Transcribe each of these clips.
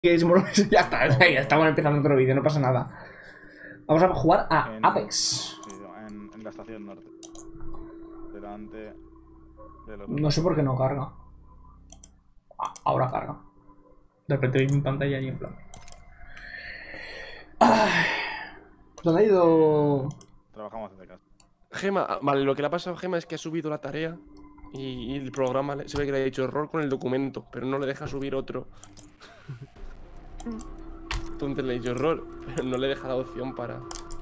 Ya está, ya estamos empezando otro vídeo, no pasa nada. Vamos a jugar a Apex. Sí, en la estación norte. Delante de los... No sé por qué no carga. Ahora carga. De repente veis mi pantalla ahí en plan. ¿Dónde ha ido? Trabajamos desde casa. Gema, vale, lo que le ha pasado a Gema es que ha subido la tarea y el programa se ve que le ha dicho error con el documento, pero no le deja subir otro. Entonces le he dicho error, pero no le deja la opción para...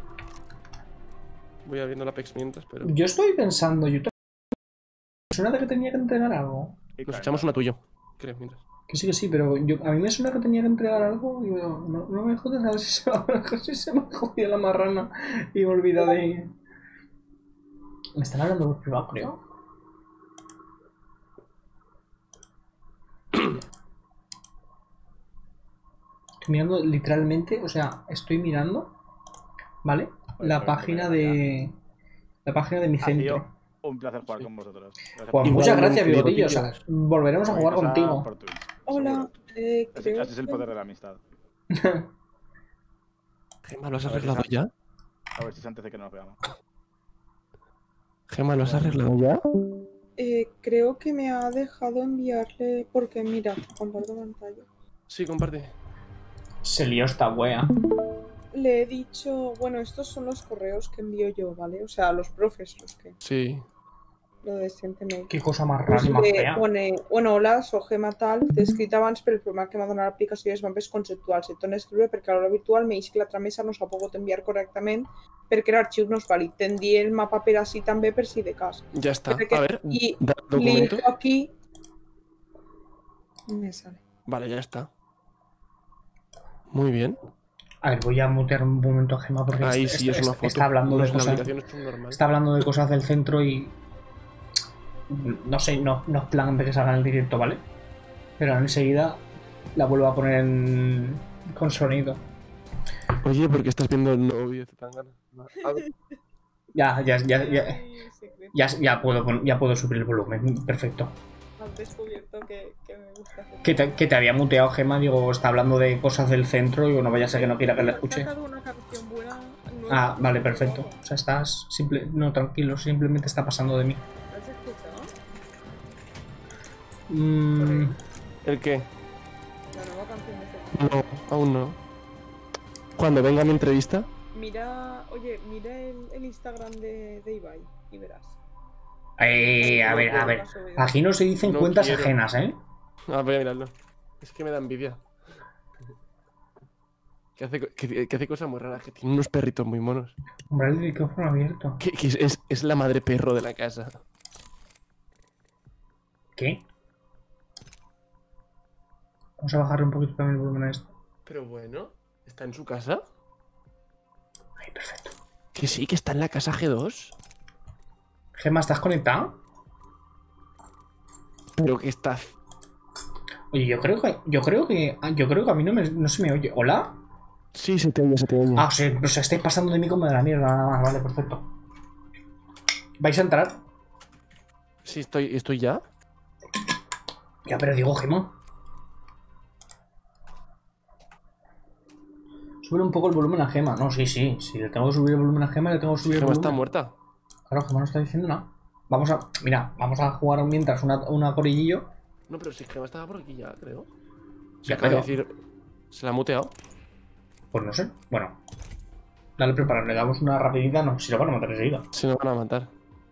Voy abriendo la Apex mientras, pero... Yo estoy pensando, YouTube. ¿Me suena de que tenía que entregar algo? Nos echamos una tuyo, creo, mientras. Que sí, pero a mí me suena que tenía que entregar algo y yo, no me jodes, a ver si se me ha jodido la marrana y me olvida de... Me están hablando por privado, creo. Estoy mirando literalmente, o sea, estoy mirando, ¿vale? La página de mi centro. Un placer jugar con vosotros. Pues muchas gracias, bigotillo. O sea, volveremos a jugar contigo. Hola, creo Así es el poder de la amistad. Gema, ¿lo has arreglado ya? A ver si es antes de que nos veamos. Gema, ¿lo has arreglado ya? creo que me ha dejado enviarle... Porque mira, comparto pantalla. Sí, comparte. Se lió esta wea. Le he dicho... Bueno, estos son los correos que envío yo, ¿vale? O sea, los profes, los que... Sí. Lo de Sentinel. Qué cosa más rara y más fea. Pone, bueno, hola, soc Gemma tal, t'he escrit abans per el problema que m'ha donat l'aplicació i els mappes conceptuals. Et torno a escriure perquè a l'hora habitual m'eix que la tramesa no s'ha pogut enviar correctament perquè l'arxiu no és vàlid. T'envia el mapa per així també per si de cas. Ya está. A ver, Y da el documento. clico aquí... Me sale. Vale, ya está. Muy bien. A ver, voy a mutear un momento a Gemma porque Ahí sí es una foto. está hablando No de es una cosas. aplicación, es un normal. Está hablando de cosas del centro y. No sé, no es plan de que salga en el directo, ¿vale? Pero enseguida la vuelvo a poner con sonido. Oye, ¿por qué estás viendo el nuevo vídeo de Zetangana? A ver. Ya puedo subir el volumen. Perfecto. Has descubierto que me gusta hacer. Que te había muteado, Gemma. Digo, está hablando de cosas del centro y no vaya a ser que no quiera que la escuche. Ah, vale, perfecto. O sea, estás no, tranquilo, simplemente está pasando de mí. ¿Has escuchado? ¿El qué? La nueva canción de Zetangana. No, aún no. Cuando venga mi entrevista. Mira, oye, mira el Instagram de Ibai y verás. A ver. Aquí no se dicen No cuentas quiero. ajenas, ¿eh? Ah, voy a mirarlo. Es que me da envidia. Que hace cosas muy raras, que tiene unos perritos muy monos. Hombre, el micrófono abierto. Que es la madre perro de la casa. ¿Qué? Vamos a bajarle un poquito también el volumen a esto. Pero bueno, ¿está en su casa? Ahí, perfecto. Que sí, que está en la casa G2. Gemma, ¿estás conectada? Pero que está... Oye, yo creo que a mí no se me oye. ¿Hola? Sí, se te oye. Ah, o sea, estáis pasando de mí como de la mierda, nada más. Vale, perfecto. ¿Vais a entrar? Sí, estoy ya. Ya, pero digo, Gemma. Sube un poco el volumen a Gemma. No, sí. Si le tengo que subir el volumen a Gemma, le tengo que subir el Gemma volumen. está muerta. Claro, Gemma no está diciendo nada. Vamos a jugar mientras una corillillo. No, pero si Gemma estaba por aquí ya, creo. Se Ya, acaba de pero- decir... Se la ha muteado. Pues no sé. Bueno. Dale, preparar. Le damos una rapidita. No, si lo van a matar enseguida. Se nos van a matar.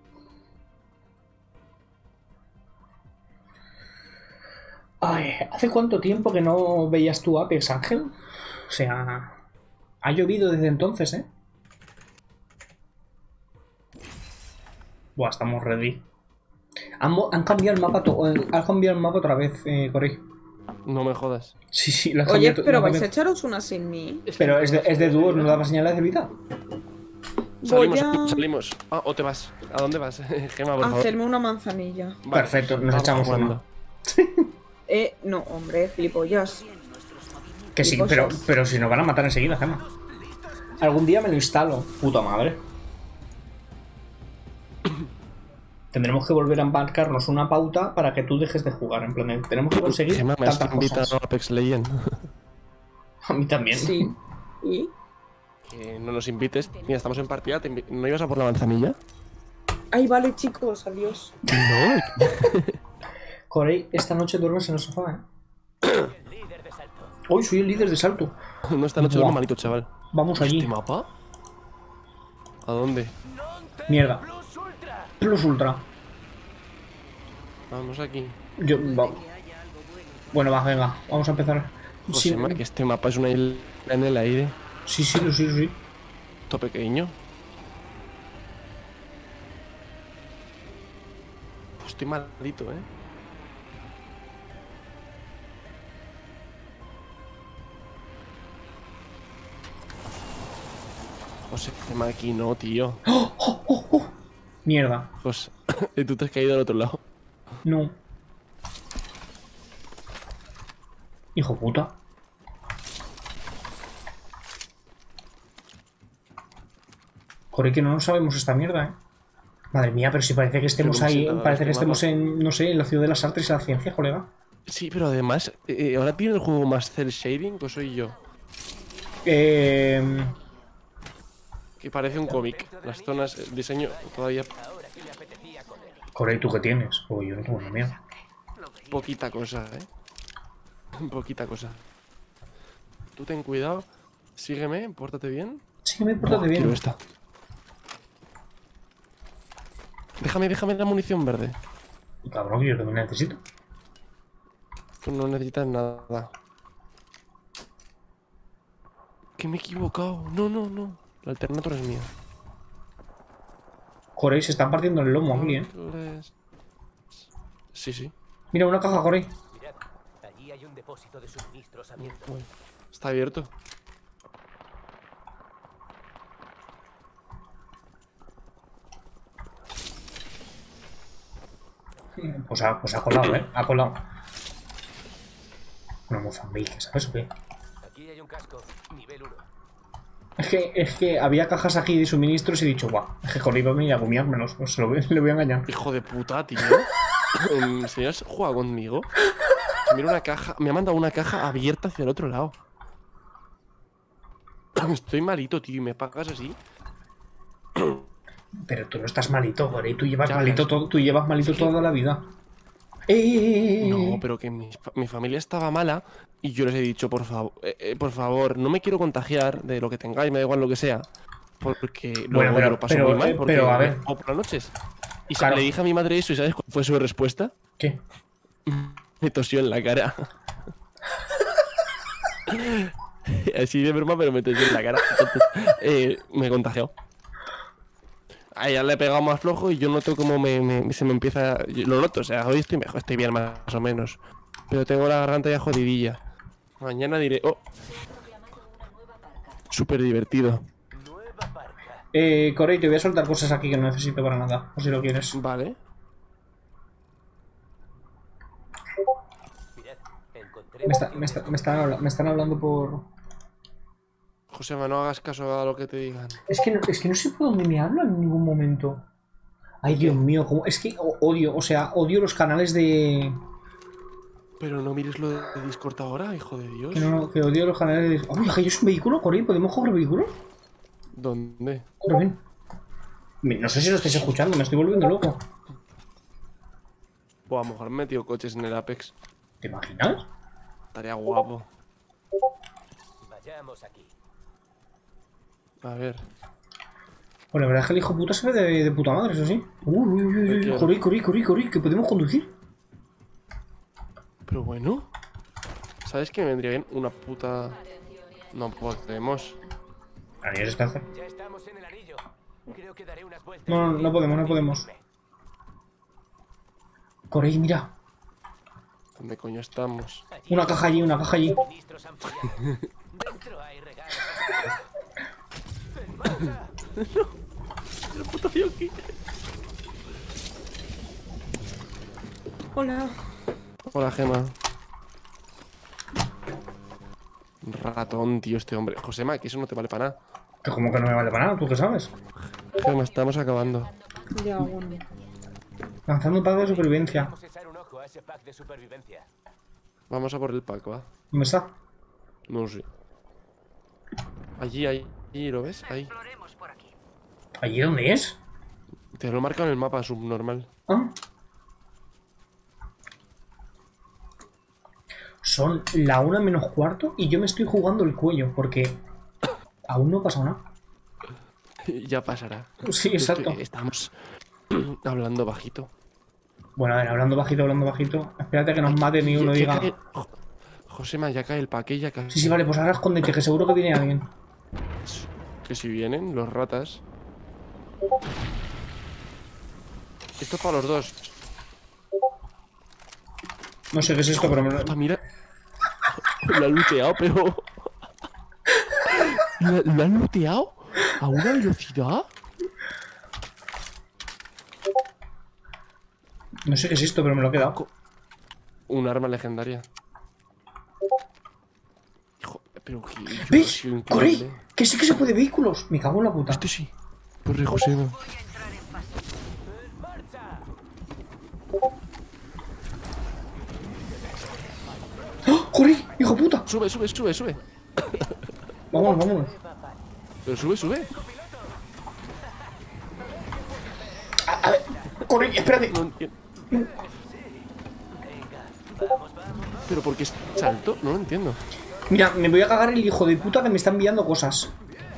Ay, ¿hace cuánto tiempo que no veías tú Apex, Ángel? O sea... Ha llovido desde entonces, ¿eh? Buah, estamos ready. Han cambiado el mapa, han cambiado el mapa otra vez, Corey. No me jodas. Sí, lo han Oye, cambiado, pero lo han vais a cambiado. echaros una sin mí. Pero es de dúo, no daba señales de vida. Voy Salimos. Ah, o te vas. ¿A dónde vas? Gemma, por a favor. hacerme una manzanilla. Vale, Perfecto, nos vamos echamos jugando. No, hombre, gilipollas. Que sí, ¿Qué pero cosas? si nos van a matar enseguida, Gemma. Algún día me lo instalo, puta madre. Tendremos que volver a embarcarnos una pauta para que tú dejes de jugar. En plan, tenemos que conseguir Gemma, me has tantas invitado cosas. a Apex Legends. A mí también. Sí. ¿Y? Que no nos invites. Mira, estamos en partida. ¿No ibas a por la manzanilla? Ay, vale, chicos, adiós. No. Corey, esta noche duermes en el sofá, Hoy soy el líder de salto. No, esta noche duermo malito, chaval. Vamos allí. ¿Este mapa? ¿A dónde? Mierda. Plus Ultra. Vamos aquí. Bueno, va, venga. Vamos a empezar. Sí, Josema, que este mapa es una isla en el aire. sí, sí. Todo pequeño. Pues estoy malito, Josema, aquí no, tío. Mierda. Pues tú te has caído al otro lado. No. Hijo puta. Corey, que no sabemos esta mierda, Madre mía, pero si parece que estemos Pero no sé ahí, nada de parece que este estemos en, no sé, en la ciudad de las artes y la ciencia, colega. Sí, pero además, ¿ahora tiene el juego más cel shading o soy yo? Eh... Que parece un cómic. Las zonas, el diseño todavía Corey, ¿tú qué tienes? Oh, yo no tengo una mierda. poquita cosa, Poquita cosa. Tú ten cuidado, sígueme, pórtate bien. Sí que me pórtate bien. Quiero esta. Déjame la munición verde. Cabrón, que yo también necesito. Tú no necesitas nada. Que me he equivocado. No. La alternatura es mía. Corey, se están partiendo el lomo aquí, Sí. Mira, una caja, Corey. Mirad, allí hay un depósito de suministros abierto. Bueno, está abierto. Pues ha colado, ha colado. Una Mozambique, ¿sabes o qué? Aquí hay un casco, nivel 1. Es que había cajas aquí de suministros y he dicho, guau, es que Corey va a venir a gumiármelos, pues le voy a engañar. Hijo de puta, tío. ¿El señor juega conmigo? Mira una caja. Me ha mandado una caja abierta hacia el otro lado. Estoy malito, tío, y me pagas así. Pero tú no estás malito, Corey, tú llevas Ya malito ves. todo, tú llevas malito Es que- toda la vida. No, pero que mi familia estaba mala y yo les he dicho, por favor, no me quiero contagiar de lo que tengáis, me da igual lo que sea. Porque Bueno, luego pero- yo lo paso pero, muy mal porque pero, a ver. me juego por las noches. Y Claro. le dije a mi madre eso y ¿sabes cuál fue su respuesta? ¿Qué? Me tosió en la cara. Así de broma, pero me tosió en la cara. Entonces, me he contagiado. A ella le he pegado más flojo y yo noto como se me empieza... yo lo noto, o sea, hoy estoy mejor, estoy bien más o menos. Pero tengo la garganta ya jodidilla. Mañana diré... Oh. Súper divertido. Nueva parca. Corey, te voy a soltar cosas aquí que no necesito para nada, o si lo quieres. Vale. Mirad, encontré Me están hablando por... Josema, no hagas caso a lo que te digan. Es que no sé por dónde me hablan en ningún momento. Ay, Dios mío, es que odio, o sea, odio los canales de... Pero no mires lo de Discord ahora, hijo de Dios. Que odio los canales de... Uy, que es un vehículo, Corey, ¿podemos coger vehículo? ¿Dónde? Corre, ven. No sé si lo estáis escuchando, me estoy volviendo loco. Buah, a lo mejor me he metido coches en el Apex. ¿Te imaginas? Estaría guapo. Vayamos aquí. A ver. Pues la verdad es que el hijo puta se ve de puta madre, eso sí. Corey, que podemos conducir. Pero bueno. ¿Sabes que me vendría bien una puta... No podemos. Anillos descansa. Ya estamos en el anillo. Creo que daré unas vueltas. No podemos. Corey, mira. ¿Dónde coño estamos? Una caja allí. Suministros ampliados. Dentro hay regalos. El puto Yoki. Hola. Hola, Gema. Ratón, tío, este hombre. Josema, que eso no te vale para nada. Que como que no me vale para nada, ¿tú qué sabes? Gema, estamos acabando. Ya, bueno. Lanzando un pack de supervivencia. Vamos a echar un ojo a ese pack de supervivencia. Vamos a por el pack, va. ¿Dónde está? No sé. Allí, ¿lo ves? Ahí. Exploremos por aquí. ¿Allí dónde es? Te lo marca en el mapa subnormal. Ah. Son la 1 menos cuarto y yo me estoy jugando el cuello porque aún no ha pasado nada. Ya pasará. Sí, exacto. Estamos hablando bajito. Bueno, a ver, hablando bajito. Espérate que nos mate ni uno y diga. Josema, ya cae el paquete, ya cae. Sí, sí, vale, pues ahora escóndete, que seguro que viene alguien. Que si vienen los ratas. Esto es para los dos. No sé qué es esto, pero me lo... Ah, mira. Lo ha looteado, pero. ¿Lo han looteado? ¿A una velocidad? No sé qué es esto, pero me lo he quedado. Un arma legendaria. Hijo, pero que. ¿Ves? ¡Corre! Que sí que se puede vehículos. Me cago en la puta. Este sí. Corre, Josema. Voy a entrar en fase. ¡En marcha! ¡Ah! ¡Corre! ¡Hijo puta! Sube. Vámonos. Pero sube. A ver, corre, espérate. No entiendo. ¿Pero por qué salto? No lo entiendo. Mira, me voy a cagar el hijo de puta que me está enviando cosas.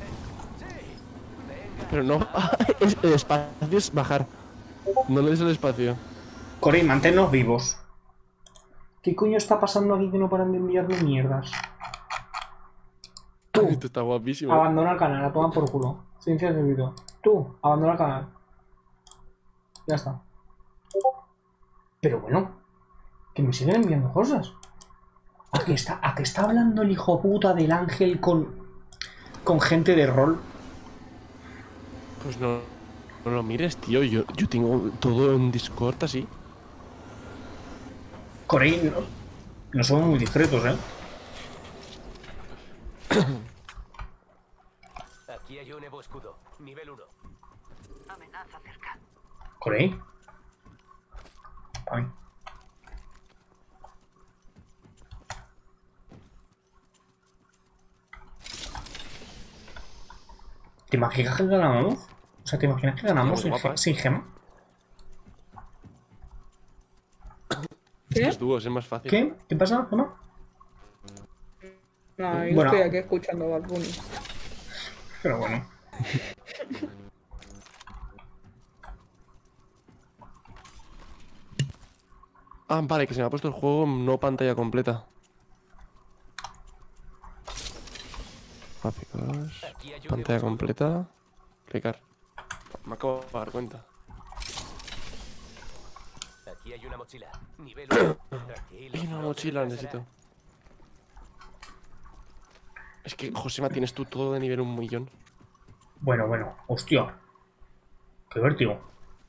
Pero no. El espacio es bajar. No le des el espacio. Corre, manténnos vivos. ¿Qué coño está pasando aquí que no paran de enviarme mierdas? Tú, Esto está guapísimo. abandona el canal, a tomar por culo. Silencia de vídeo. Tú, abandona el canal. Ya está. Pero bueno, que me siguen enviando cosas. ¿A qué está hablando el hijo puta del ángel con gente de rol? Pues no lo mires, tío. Yo tengo todo en Discord así. Corey, no somos muy discretos, ¿eh? Aquí hay un Evo escudo. Nivel 1. Amenaza cerca. Corey. Ay. ¿Te imaginas que ganamos? O sea, ¿te imaginas que ganamos Muy guapa, ¿eh? sin gema? ¿Qué? Los dúos es más fácil. ¿Qué? ¿Qué pasa, Gema? No, yo Bueno. estoy aquí escuchando a Bad Bunny. Pero bueno. Ah, vale, que se me ha puesto el juego no pantalla completa. Gráficos. Aquí hay un Pantalla Evo escudo. completa. Clicar. Me acabo de dar cuenta. Aquí hay una mochila. Nivel 1. Tranquilo. Hay una no te mochila, pasará. necesito. Es que, Josema, tienes tú todo de nivel 1.000.000. Bueno. Hostia. Qué vértigo.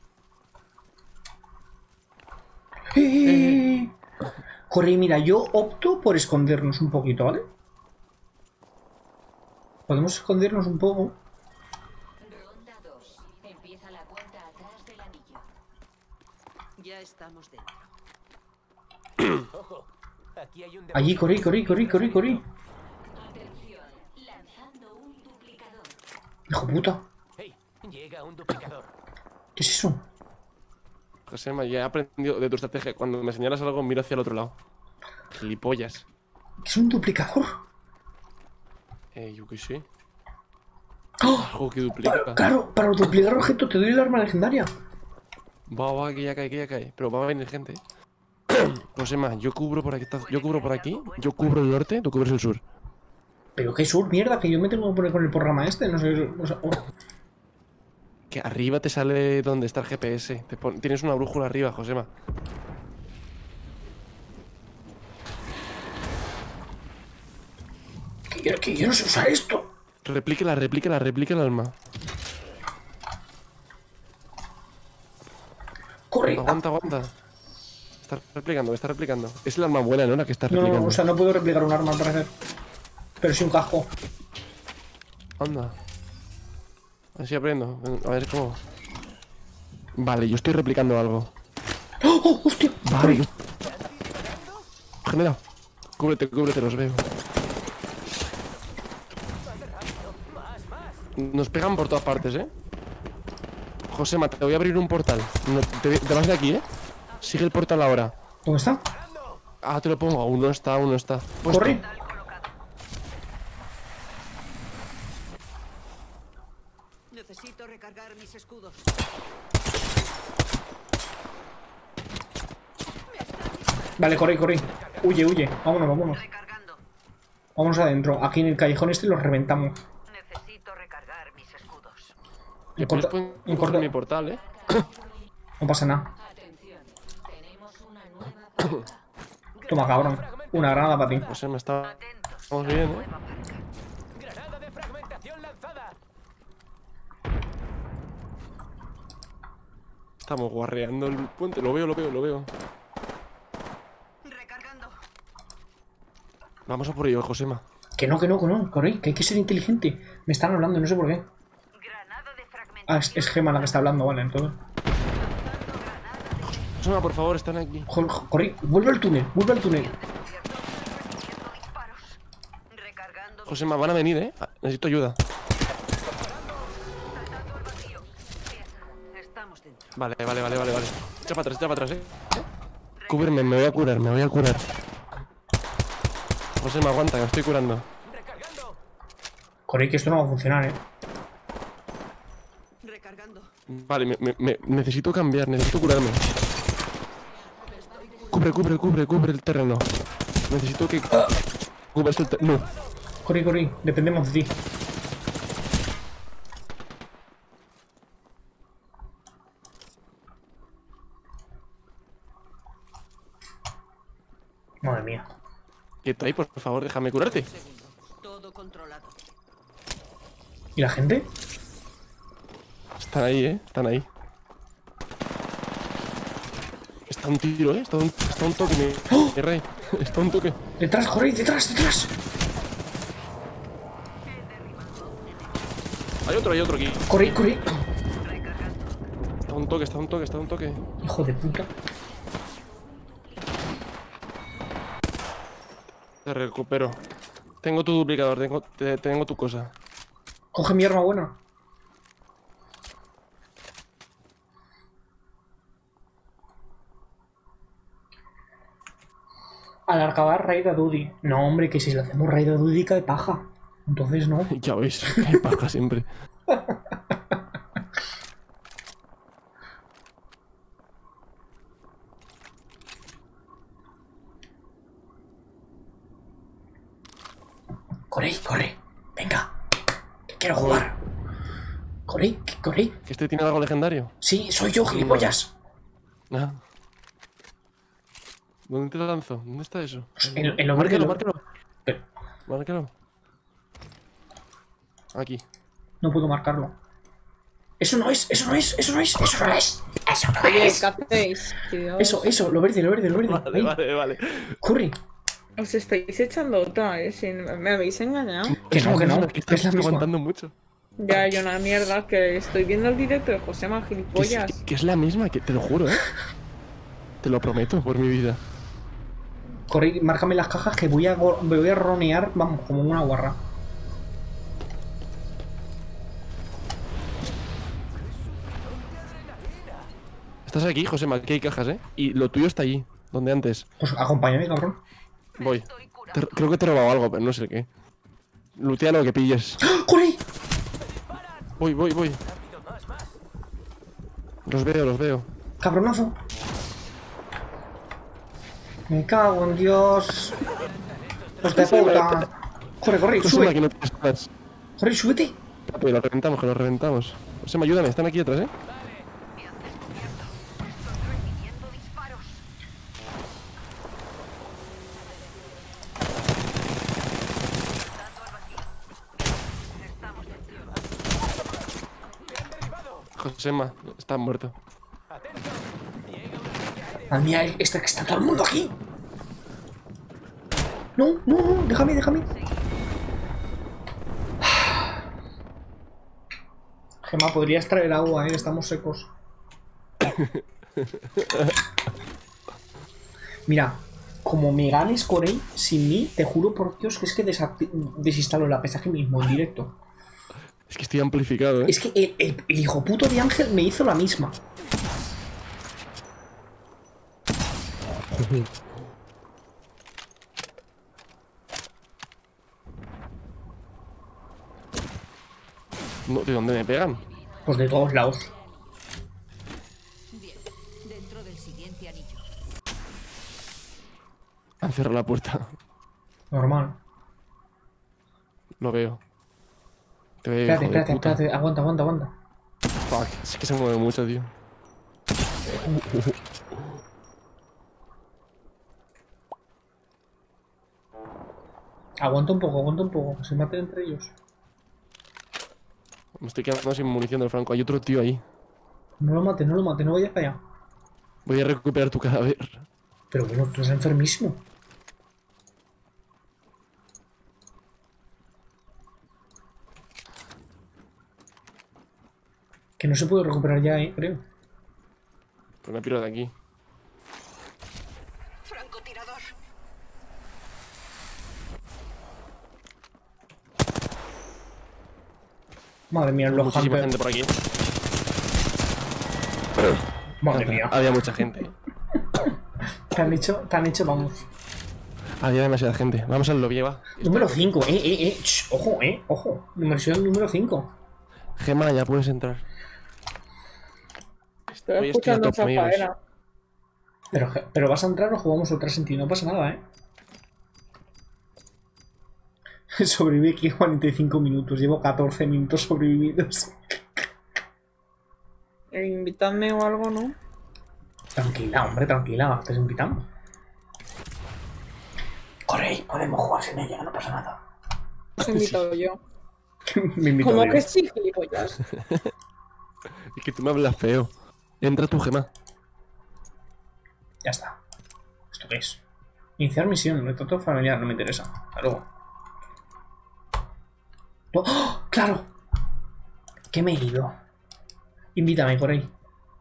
Corre, mira, yo opto por escondernos un poquito, ¿vale? Podemos escondernos un poco. Ronda 2. Empieza la cuenta atrás del anillo. Ya estamos dentro. Ojo. Aquí hay un Allí, corre. Atención. Lanzando un duplicador. Hijo puta. Hey, llega un duplicador. ¿Qué es eso? Josema, ya he aprendido de tu estrategia. Cuando me señalas algo, miro hacia el otro lado. Gilipollas. ¿Qué es un duplicador? Yo qué sé. ¡Oh! Algo que duplica. Claro, para duplicar objetos te doy el arma legendaria. Va, que ya cae. Pero va a venir gente. Josema, yo cubro por aquí. Yo cubro por aquí. Yo cubro el norte, tú cubres el sur. Pero qué sur, mierda, que yo me tengo que poner con el programa este, no sé. Que arriba te sale donde está el GPS. Tienes una brújula arriba, Josema. Que yo no sé usar esto. Replíquela el arma. Corre. Aguanta. Está replicando. Es el arma buena, ¿no? La que está No, replicando. o sea, no puedo replicar un arma al parecer. Pero sí un casco. Anda. Así aprendo. A ver cómo. Vale, yo estoy replicando algo. ¡Oh, hostia! Vale. Genera. Cúbrete, los veo. Nos pegan por todas partes, Josema, te voy a abrir un portal. No, te vas de aquí, Sigue el portal ahora. ¿Dónde está? Ah, te lo pongo. Uno está. Puesto. Corre. Necesito recargar mis escudos. Vale, corre. Huye. Vámonos. Recargando. Vámonos adentro. Aquí en el callejón este los reventamos. Necesito recargar mis escudos. Y corta- puedes en corta- mi portal, No pasa nada. Atención, tenemos una nueva pareja. Toma, cabrón. Una granada para ti. Josema, estamos Atentos. bien, Nueva pareja. Granada de fragmentación lanzada. Estamos guarreando el puente. Lo veo. Recargando. Vamos a por ello, Josema. Que no. Corre, que hay que ser inteligente. Me están hablando, no sé por qué. Granada de fragmentación. Ah, es Gema la que está hablando, vale, entonces. Lanzando granada de Josema, por favor, están aquí. Corre, vuelve al túnel. recibiendo disparos. Recargando. Josema, van a venir, Necesito ayuda. Saltando al vacío. Bien, estamos dentro. Vale. Echa para atrás, Cúbreme, me voy a curar. Josema, aguanta, que me estoy curando. Recargando. Corre, que esto no va a funcionar, Recargando. Vale, necesito cambiar, necesito curarme. Cubre el terreno. Necesito que cubras el terreno. No. Corre, dependemos de ti. Madre mía. Quieto ahí, por favor, déjame curarte. Segundo. Todo controlado. ¿Y la gente? Están ahí, están ahí. Está un tiro, está un toque, mi rey. Está un toque. ¡Detrás, corre! ¡Detrás! Hay otro aquí. ¡Corre! Está un toque. ¡Hijo de puta! Te recupero. Tengo tu duplicador, tengo tu cosa. ¡Coge mi arma buena! Al acabar Raid a Duty. No, hombre, que si le hacemos Raid a Duty cae paja. Entonces no. Ya veis, hay paja siempre. Corre. Venga. Que quiero jugar. Corre. ¿Que este tiene algo legendario? Sí, soy yo, gilipollas. Ah. ¿Dónde te lo lanzo? ¿Dónde está eso? En lo verde. Márcalo. Aquí. No puedo marcarlo. Eso no es. Oye, ¿qué hacéis? Tío. Eso, lo verde. Ahí. Vale. Corre. Os estáis echando otra, me habéis engañado. Que no. Que Es la estás misma. aguantando mucho. Ya, yo una mierda, que estoy viendo el directo de Josema, gilipollas. Que es la misma, que te lo juro, Te lo prometo por mi vida. Corre, márcame las cajas que voy a ronear, vamos, como una guarra. Estás aquí, Josema, aquí hay cajas, Y lo tuyo está allí, donde antes. Pues acompáñame, cabrón. Voy. Creo que te he robado algo, pero no sé qué. Lutea lo que pilles. ¡Ah! ¡Corre! Voy. Los veo. ¡Cabronazo! Me cago en Dios. ¡Los de puta! Corre, Josema, sube. que no te estás. Corre, súbete. Que lo reventamos. Josema, ayúdame, están aquí atrás, Recibiendo disparos. Saltando al vacío. Estamos dentro. Josema, está muerto. Madre mía, está todo el mundo aquí. No, déjame. Gemma, podrías traer agua, estamos secos. Mira, como me ganes Corey sin mí, te juro por Dios que es que desinstalo el apesaje mismo en directo. Es que estoy amplificado, ¿eh? Es que el hijo puto de Ángel me hizo la misma. No, ¿de dónde me pegan? Pues de todos lados. Bien. Dentro del siguiente anillo. Han cerrado la puerta. Normal. Lo veo. Te veo, Espérate, hijo de espérate, puta. espérate. Aguanta, aguanta, aguanta. Fuck, es que se mueve mucho, tío. Aguanta un poco, que se maten entre ellos. Me estoy quedando sin munición del franco. Hay otro tío ahí. No lo mates, no lo mates, no vayas para allá. Voy a recuperar tu cadáver. Pero bueno, tú eres enfermísimo. Que no se puede recuperar ya, creo. Pues me piro de aquí. Francotirador. Madre mía, los Muchísima Hunter. gente por aquí. Madre mía. Había mucha gente. Te han hecho, vamos. Había demasiada gente. Vamos al lobby, va. Número 5, ojo, ojo. Número 5. Gema, ya puedes entrar. Estoy Hoy estoy a escuchando tope, esa amigos. faena. Pero vas a entrar o jugamos otra sin ti, no pasa nada, Sobreviví aquí 45 minutos, llevo 14 minutos sobrevividos. Invítame o algo, ¿no? Tranquila, hombre, tranquila, te invitamos. Corre, podemos jugar sin ella, no pasa nada. Os he invitado yo. Me invito Como yo. que sí, gilipollas. Es que tú me hablas feo. Entra tu Gema. Ya está. ¿Esto qué es? Iniciar misión, retrato familiar, no me interesa. Hasta luego. ¡Oh! ¡Claro! ¿Qué me he ido? Invítame por ahí.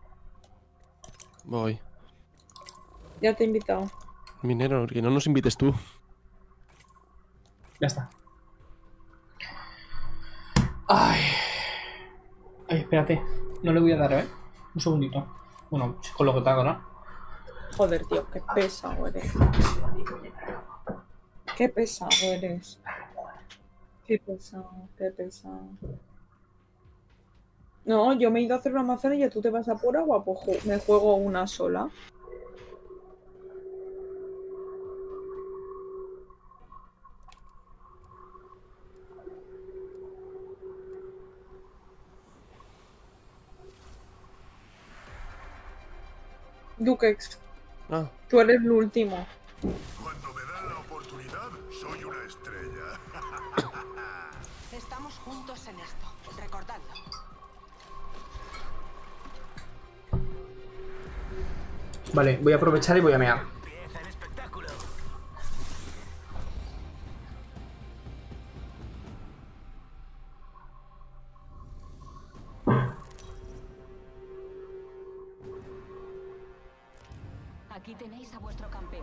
Voy. Ya te he invitado. Minero, que no nos invites tú. Ya está. Ay. Ay, espérate. No le voy a dar, un segundito. Bueno, con lo que te hago, ¿no? Joder, tío, qué pesado eres. Qué pesado eres. Qué pesado, qué pesado. No, yo me he ido a hacer una manzana y ya tú te vas a por agua, pues me juego una sola. Dukex, Ah, tú eres el último. Cuando me dan la oportunidad, soy una estrella. Estamos juntos en esto. Recordadlo. Vale, voy a aprovechar y voy a mear. Empieza el espectáculo. Aquí tenéis a vuestro campeón.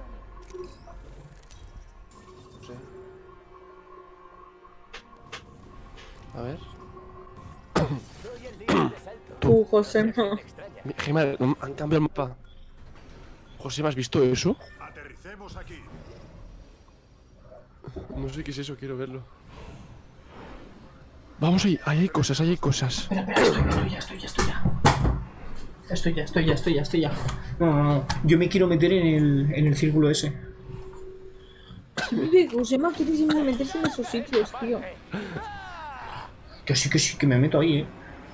no sé. A ver. Soy el líder de salto. Tú, José, no. Extraña. Gema, han cambiado el mapa. José, ¿me has visto eso? Aterricemos aquí. No sé qué es eso, quiero verlo. Vamos ahí, ahí hay cosas, ahí hay cosas. Espera, estoy ya. No. Yo me quiero meter en el círculo ese. Oye, Josema quiere siempre meterse en esos sitios, tío. Que sí, que me meto ahí,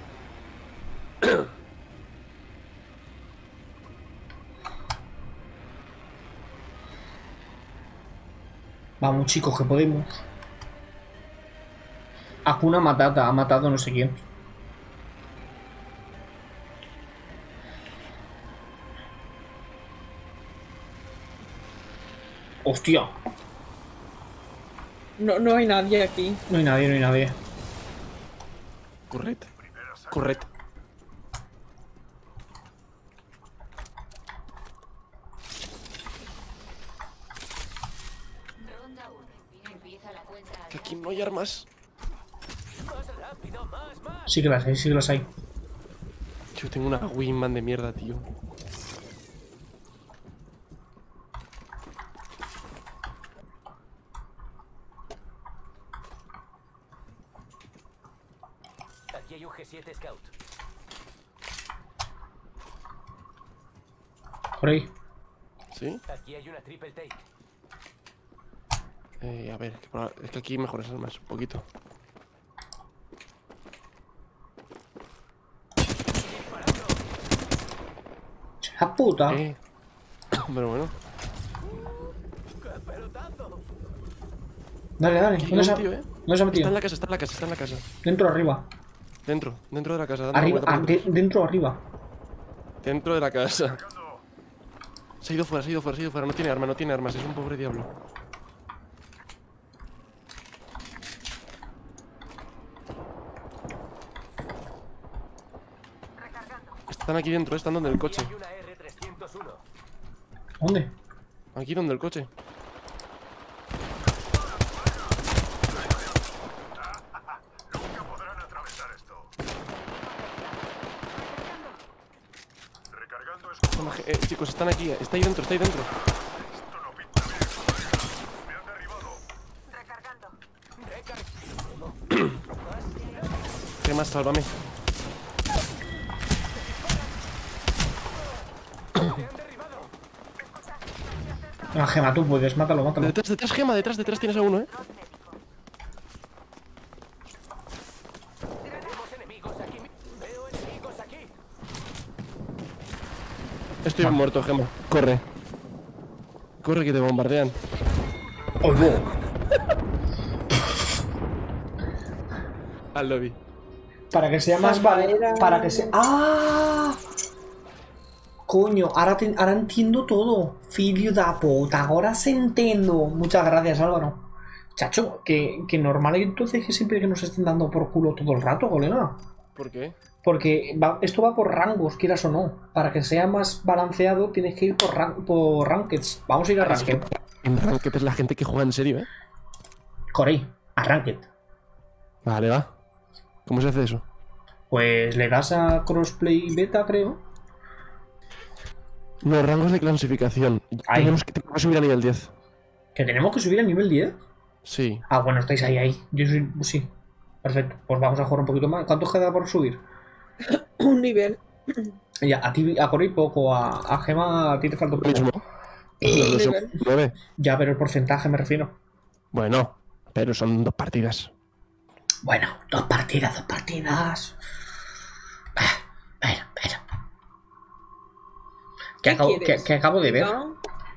Vamos, chicos, que podemos. Hakuna Matata, ha matado no sé quién. Hostia, No hay nadie aquí. no hay nadie. Corred. Corred. Ronda 1. Empieza la cuenta. Que aquí no hay armas. Más rápido. Rápido, más. Sí que las hay, sí que las hay. Yo tengo una wingman de mierda, tío. Aquí hay un G7 Scout. Por ahí. ¿Sí? Aquí hay una triple take. A ver, es que aquí mejores armas, un poquito. ¡Esa puta! Pero bueno. Dale, dale. Aquí ¿Dónde se ha, hay un tío, ¿dónde se ha Está metido? en la casa, está en la casa, está en la casa. Dentro o arriba. Dentro de la casa. Dando Arriba, una vuelta por dentro. dentro o arriba. Dentro de la casa. Se ha ido fuera, se ha ido fuera, se ha ido fuera. No tiene armas, es un pobre diablo. Están aquí dentro, están donde el Aquí coche. hay una R301. ¿Dónde? Aquí donde el coche. Nunca podrán atravesar esto. Recargando escudo. Chicos, están aquí, está ahí dentro, está ahí dentro. Esto no pinta bien, colega. Me han derribado. ¿Qué más? Sálvame. Ah, Gema, tú puedes. Mátalo, mátalo. Detrás, Gema, detrás tienes a uno, Tenemos enemigos aquí. Veo enemigos aquí. Estoy muerto, Gema. Corre. Corre que te bombardean. ¡Oye! Al lobby. Para que sea más vale. Para que sea. ¡Ah! Coño, ahora entiendo todo. Filho da puta, ahora se entiendo. Muchas gracias, Álvaro. Chacho, que normal entonces que siempre que nos estén dando por culo todo el rato, colega. ¿Por qué? Porque esto va por rangos, quieras o no. Para que sea más balanceado, tienes que ir por rankeds. Vamos a ir a ranked. En Ranked es la gente que juega en serio, ¿eh? Corey, a ranked. Vale, va. ¿Cómo se hace eso? Pues le das a crossplay beta, creo. Los rangos de clasificación. Ahí. Tenemos que subir a nivel 10. ¿Que tenemos que subir a nivel 10? Sí. Ah, bueno, estáis ahí. Yo soy... Sí. Perfecto. Pues vamos a jugar un poquito más. ¿Cuánto queda por subir? Un nivel. Ya, a ti, a Corey poco, a Gema a ti te falta un Lo poco. mismo. Un Los nivel. 9. Ya, pero el porcentaje me refiero. Bueno, pero son 2 partidas. Bueno, dos partidas. Bueno. ¿Qué quieres? Que acabo de ver. ¿No?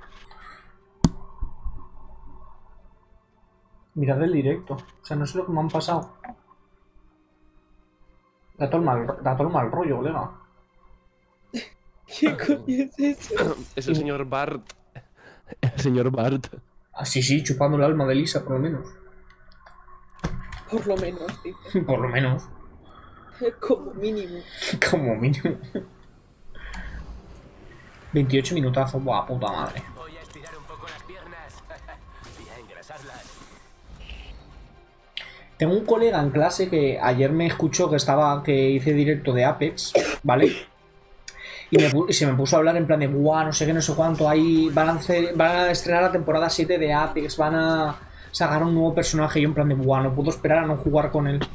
Mirad el directo. O sea, no sé lo que me han pasado. Da todo el mal rollo, colega. ¿Qué coño es eso? Es el señor Bart. El señor Bart. Ah, sí, chupando el alma de Lisa, por lo menos. Por lo menos, dice. Por lo menos. Como mínimo. Como mínimo. 28 minutazos, buah, puta madre. Voy a estirar un poco las piernas y a engrasarlas. Tengo un colega en clase que ayer me escuchó que hice directo de Apex, ¿vale? Y se me puso a hablar en plan de, guau, no sé qué, no sé cuánto, ahí van a estrenar la temporada 7 de Apex, van a sacar un nuevo personaje, y yo en plan de, guau, no puedo esperar a no jugar con él.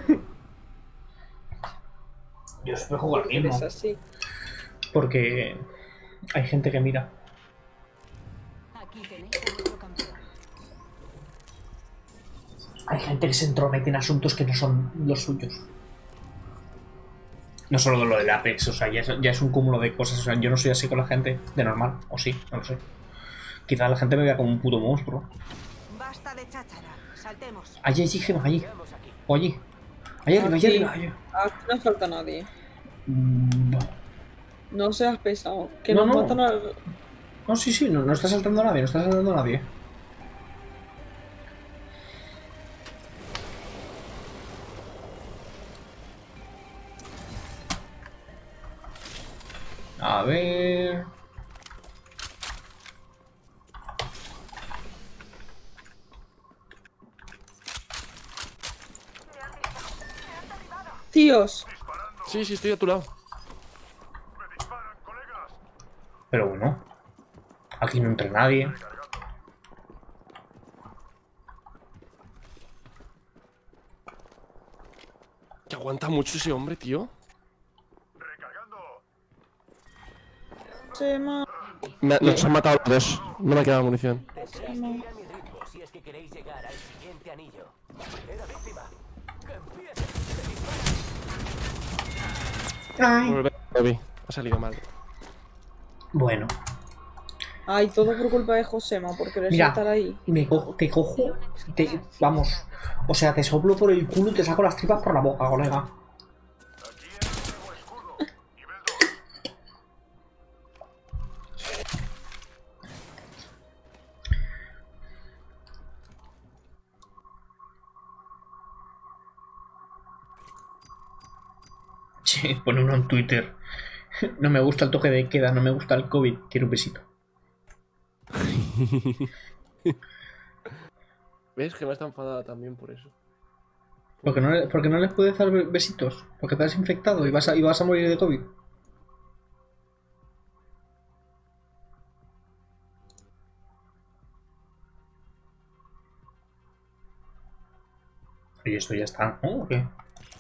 Yo siempre juego al mismo, Es así. porque hay gente que mira. Aquí tenéis a vuestro campeón. Hay gente que se entromete en asuntos que no son los suyos. No solo lo del Apex, o sea, ya es un cúmulo de cosas. O sea, yo no soy así con la gente de normal, o sí, no lo sé. Quizá la gente me vea como un puto monstruo. Basta de cháchara. Saltemos. Allí, Gema, allí. Veamos aquí. O allí. Allí arriba, allí arriba. Allí. Aquí no falta nadie. Mm, No seas pesado. Que No, nos no. matan a... No, sí, no está saltando a nadie, no está saltando a nadie. A ver... Tíos. Sí, sí, estoy a tu lado. ¡Me disparan, colegas! Pero bueno. Aquí no entra nadie. Que aguanta mucho ese hombre, tío. ¡Recargando! Chema. Nos han matado los dos. No me ha quedado munición. Tendréis que ir a mi ritmo si es que queréis llegar al siguiente anillo. Era víctima. ¡Que empiece! Volver, Bobby. Ha salido mal. Bueno. Ay, todo por culpa de Josema, por querer Mira, estar ahí. te cojo, vamos. O sea, te soplo por el culo y te saco las tripas por la boca, colega. Aquí hay un nuevo escudo. Nivel 2. Sí, pone uno en Twitter. No me gusta el toque de queda, no me gusta el COVID. Quiero un besito. ¿Ves? Que me está enfadada también por eso. Porque no les puedes dar besitos. Porque te has infectado y vas a morir de COVID. Y esto ya está, ¿no? ¿O qué?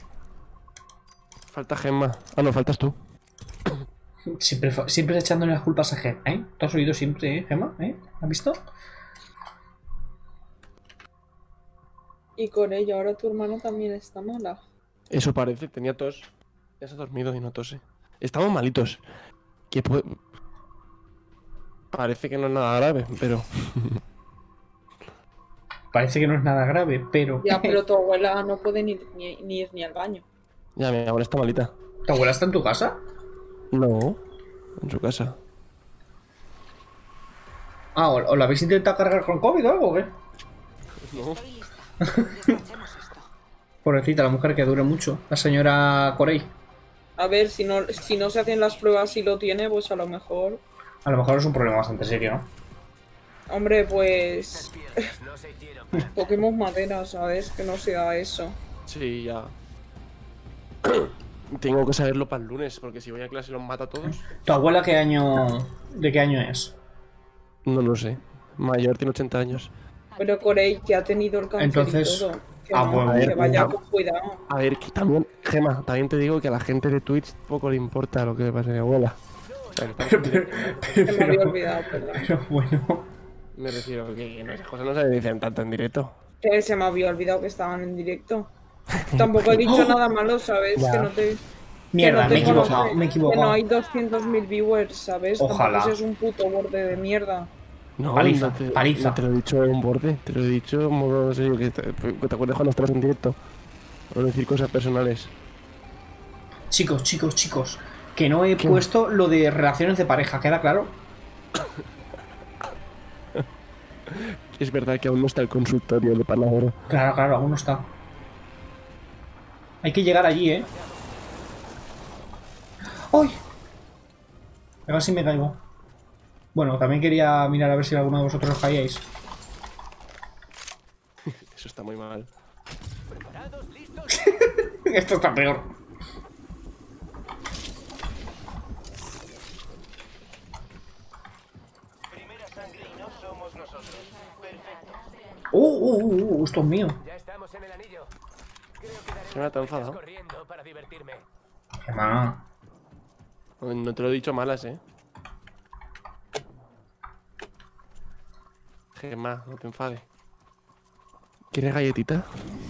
Falta Gemma. Ah, no, faltas tú. Siempre echándole las culpas a Gemma, ¿eh? ¿Tú has oído siempre, Gemma? ¿Eh? ¿Has visto? Y con ella, ahora tu hermano también está mala. Eso parece, tenía tos. Ya se ha dormido y no tose. Estamos malitos. Que parece que no es nada grave, pero... Parece que no es nada grave, pero... Ya, pero tu abuela no puede ni ir ni al baño. Ya, mi abuela está malita. ¿Tu abuela está en tu casa? No, en su casa. Ah, ¿o la habéis intentado cargar con COVID o algo, o qué? No. Estoy lista. Despachemos esto. Pobrecita, la mujer que dure mucho. La señora Corey. A ver, si no se hacen las pruebas y lo tiene, pues a lo mejor... A lo mejor es un problema bastante serio, ¿no? Hombre, pues... Piernas no se hicieron. Toquemos madera, ¿sabes? Que no sea eso. Sí, ya. Tengo que saberlo para el lunes, porque si voy a clase los mato a todos. ¿Tu abuela qué año... ¿De qué año es? No lo sé. Mayor, tiene 80 años. Pero Corey, que ha tenido el cáncer Entonces- y todo. Que, Ah, no, bueno, que bueno. vaya con cuidado. A ver, que también, Gema, también te digo que a la gente de Twitch poco le importa lo que le pase a mi abuela. O sea, que estamos en directo. Se me había olvidado, perdón. Pero bueno... Me refiero que no, esas cosas no se dicen tanto en directo. Que se me había olvidado que estaban en directo. Tampoco he dicho nada malo, ¿sabes? Ya. Que no te... Mierda, que me he no te equivocado, conoce, me he Que no equivocado. hay 200.000 viewers, ¿sabes? Ojalá. Tampoco seas un puto borde de mierda. No, Paliza, no te, paliza. no te lo he dicho en borde, te lo he dicho en modo serio, que te acuerdas cuando estás en directo. Por decir cosas personales. Chicos. Que no he puesto lo de relaciones de pareja, ¿queda claro? Es verdad que aún no está el consultorio de palabra. Claro, aún no está. Hay que llegar allí, ¿eh? ¡Ay! A ver si me caigo. Bueno, también quería mirar a ver si alguno de vosotros os caíais. Eso está muy mal. ¿Preparados? ¿Listos? Esto está peor. Primera sangre y no somos nosotros. Perfecto. Esto es mío. Ya estamos en el anillo. Creo que daré Se me ha unas vueltas enfadado. corriendo para divertirme. Gemma. No te lo he dicho malas, Gemma, no te enfades. ¿Quieres galletita?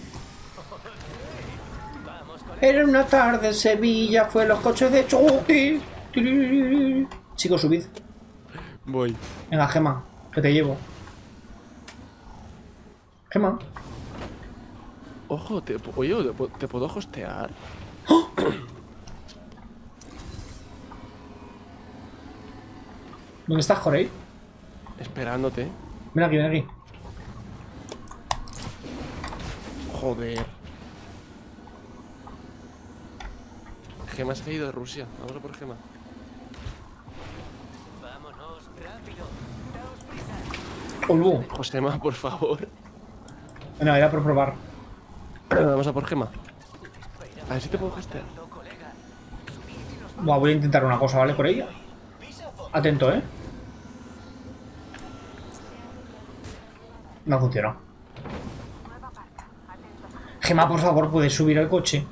Era una tarde en Sevilla, fue los coches de choque. Chicos, subid. Voy. Venga, Gemma, que te llevo. Gemma. Ojo, oye, ¿te puedo hostear? ¿Dónde estás, Corey? Esperándote. Ven aquí. Joder. Gema se ha ido de Rusia. Vamos a por Gema. Vámonos, rápido. Daos prisa. Olvo. Josema, por favor. Bueno, era por probar. Vamos a por Gema. A ver si te puedo hostear. Buah, voy a intentar una cosa, ¿vale? Por ella. Atento, ¿eh? No funcionó. Gemma, por favor, ¿puedes subir al coche?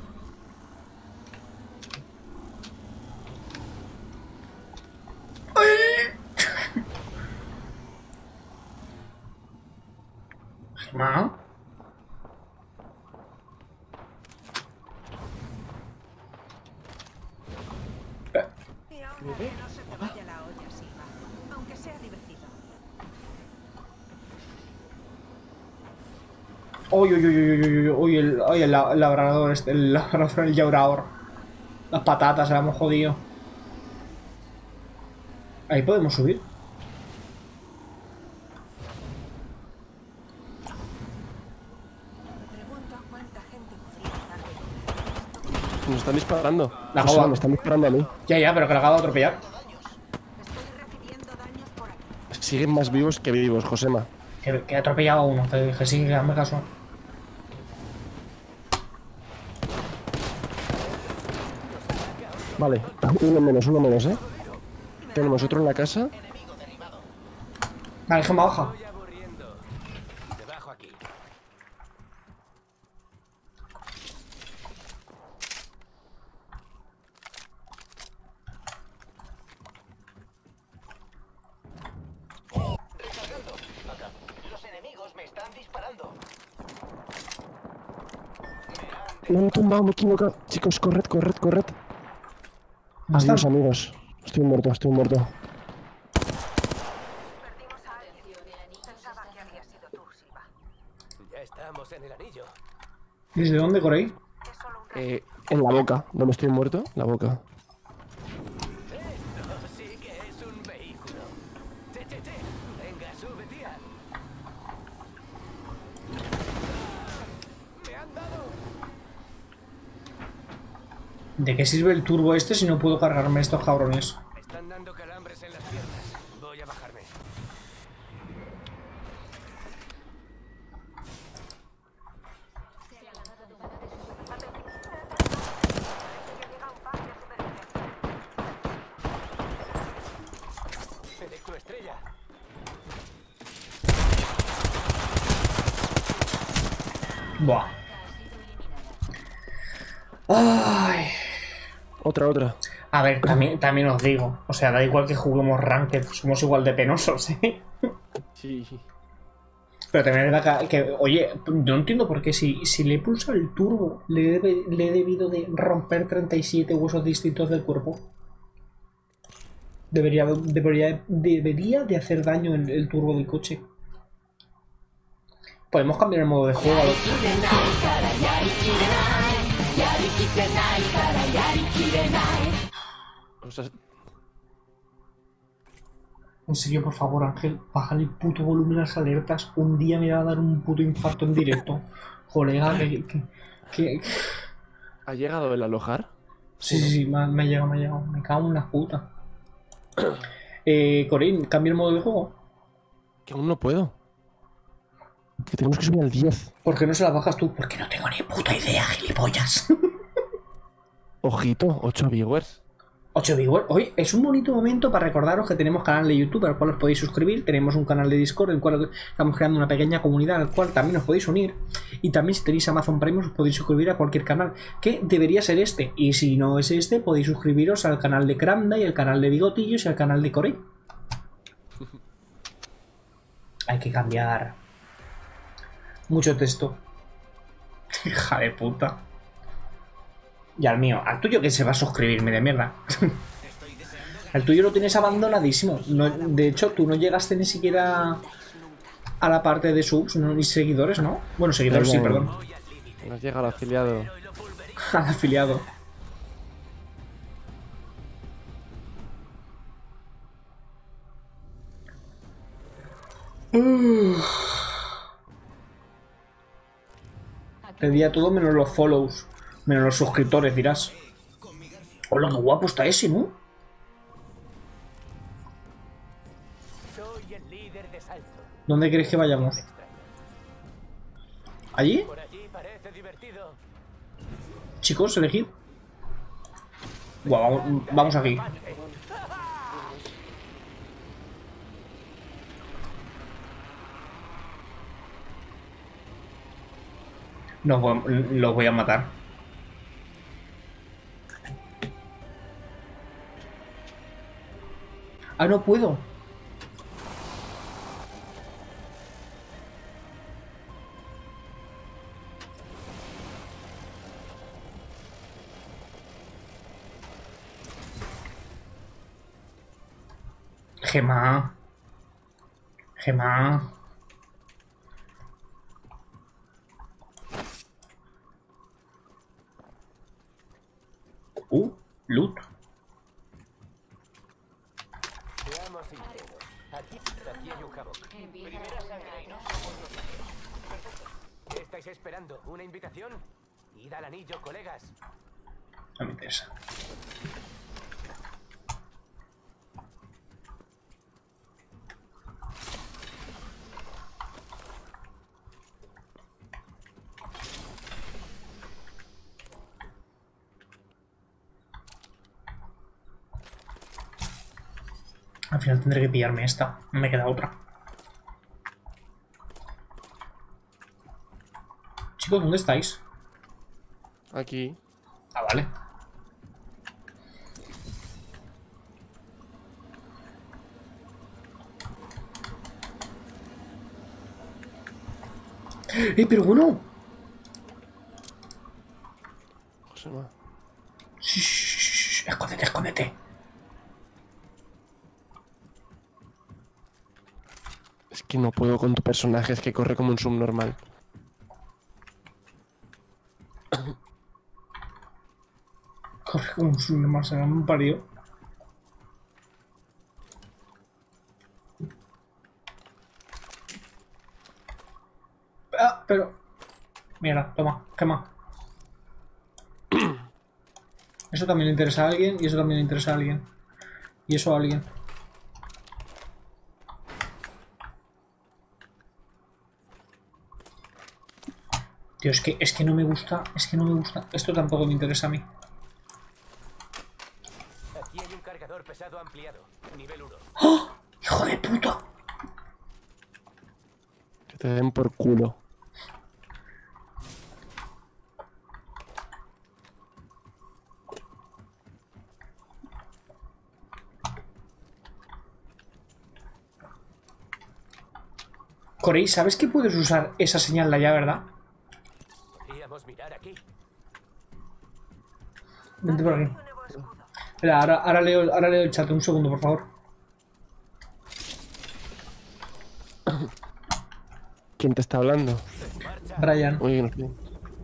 Gemma. Y ahora que no se te vaya la olla, Silva. Aunque sea divertido. Uy, uy, uy, uy, uy, uy, uy, el labrador, el labrador, el llaurador. Las patatas, se la hemos jodido. Ahí podemos subir. Me pregunto a cuánta gente podría estar de Nos están disparando. La José, Gaba. me están disparando a mí. Ya, pero que la acabo de atropellar. Estoy recibiendo daños por aquí. Siguen más vivos que vivos, Josema. Que he atropellado a uno. Te dije, sí, que hazme caso. Vale, uno menos, ¿eh? Tenemos otro en la casa. Vale, Gemma, baja. Voy aburriendo. Te bajo aquí. Recargando. Acá. Los enemigos me están disparando. Me han tumbado, me he equivocado. Chicos, corred. ¿Dónde Adiós, están? amigos. Estoy muerto. Perdimos a alguien. Pensaba que había sido tú, Silva. Ya estamos en el anillo. ¿Desde dónde, Corey? Es solo un En la boca. ¿Dónde estoy muerto? La boca. Esto sí que es un vehículo. Che. Venga, sube, tía. ¡Me han dado! ¿De qué sirve el turbo este si no puedo cargarme estos cabrones? Me están dando calambres en las piernas. Voy a bajarme. Electroestrella. Buah. Ay. Otra. A ver, también os digo. O sea, da igual que juguemos Ranked, somos igual de penosos, ¿eh? Sí. Pero también es verdad que, oye, no entiendo por qué si le he pulsado el turbo, le he debido de romper 37 huesos distintos del cuerpo. Debería de hacer daño el turbo del coche. Podemos cambiar el modo de juego. O sea, En serio, por favor, Ángel, baja el puto volumen a las alertas. Un día me va a dar un puto infarto en directo. Colega, que... ¿ha llegado el alojar? Sí, me ha llegado. Me cago en la puta. Corín, ¿cambia el modo de juego? Que aún no puedo. Que tenemos que subir al 10. ¿Por qué no se la bajas tú? Porque no tengo ni puta idea, gilipollas. Ojito, 8 viewers. 8 viewers. Hoy es un bonito momento para recordaros que tenemos canal de YouTube al cual os podéis suscribir. Tenemos un canal de Discord en el cual estamos creando una pequeña comunidad al cual también os podéis unir. Y también si tenéis Amazon Prime os podéis suscribir a cualquier canal, que debería ser este. Y si no es este, podéis suscribiros al canal de Kramda y al canal de Bigotillos y al canal de Corey. Hay que cambiar mucho texto. Hija de puta. Y al mío, al tuyo que se va a suscribirme de mierda. Al tuyo lo tienes abandonadísimo. No, de hecho, tú no llegaste ni siquiera a la parte de subs, no, ni seguidores, ¿no? Bueno, seguidores sí, perdón. Nos llega el afiliado. Al afiliado. Pedía todo menos los follows, menos los suscriptores, dirás. Hola, qué guapo está ese, ¿no? Soy el líder de salto. ¿Dónde queréis que vayamos? ¿Allí? Por allí parece divertido. Chicos, elegid. Buah, vamos aquí. No, los voy a matar. Ah, no puedo. Gema. Gema. Loot. Seamos sinceros. Aquí hay un Havok. Primera sangre y no somos los Perfecto. ¿Qué estáis esperando? ¿Una invitación? Id al anillo, colegas. No me interesa. Al final tendré que pillarme esta. No me queda otra. Chicos, ¿dónde estáis? Aquí. Ah, vale. Pero bueno. Josema. Shh, escóndete, escóndete. Es que no puedo con tu personaje, es que corre como un subnormal. Corre como un subnormal, se me han parido. Ah, pero... Mira, toma, quema. Eso también le interesa a alguien y eso también le interesa a alguien. Y eso a alguien. Tío, es que no me gusta, Esto tampoco me interesa a mí. Aquí hay un cargador pesado ampliado. Nivel 1. ¡Oh! ¡Hijo de puta! Que te den por culo. Corey, ¿sabes que puedes usar esa señal de allá, verdad? Podríamos mirar aquí. Vente por aquí. Espera, ahora leo el chat, un segundo, por favor. ¿Quién te está hablando? Brian. Uy, no sé.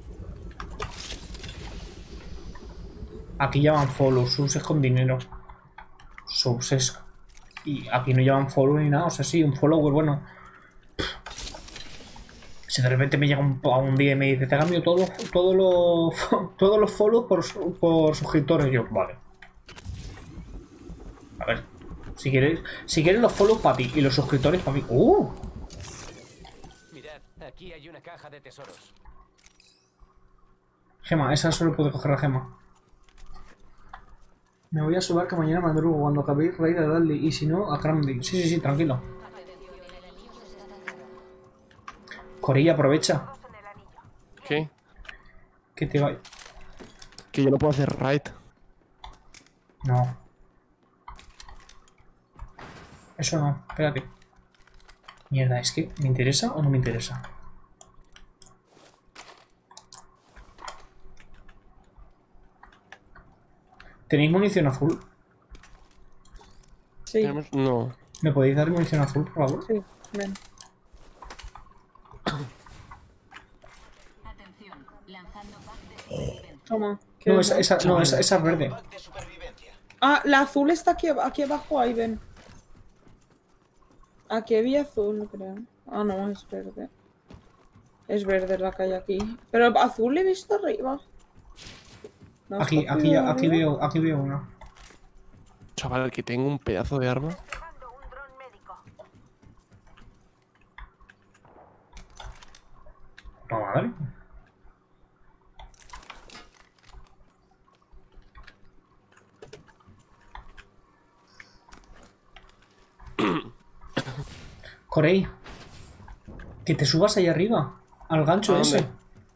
Aquí llaman follow, subs es con dinero. Subs es... Y aquí no llaman follow ni nada, o sea, sí, un follower, bueno. Si de repente me llega un día y me dice, te cambio todos los follows por suscriptores, yo, vale. A ver, si quieres los follows para ti y los suscriptores para mí. Mirad, aquí hay una caja de tesoros. Gema, esa solo puede coger la gema. Me voy a subir que mañana madrugo cuando acabéis raid a Dudley y si no a Cramdy. Sí, tranquilo. Corella, aprovecha. ¿Qué? Que te va... Que yo no puedo hacer raid. No. Eso no, espérate. Mierda, es que ¿me interesa o no me interesa? ¿Tenéis munición azul? Sí, No. ¿Me podéis dar munición azul, por favor? sí, ven. Atención, lanzando pack de supervivencia. Toma. No, esa es verde. Ah, la azul está aquí abajo, ahí ven. Aquí había azul, creo. Ah, no, es verde. Es verde la que hay aquí. Pero azul he visto arriba. No, Aquí veo una. Chaval, que tengo un pedazo de arma. No, madre. Corey. Que te subas ahí arriba. Al gancho ¿A ese. dónde?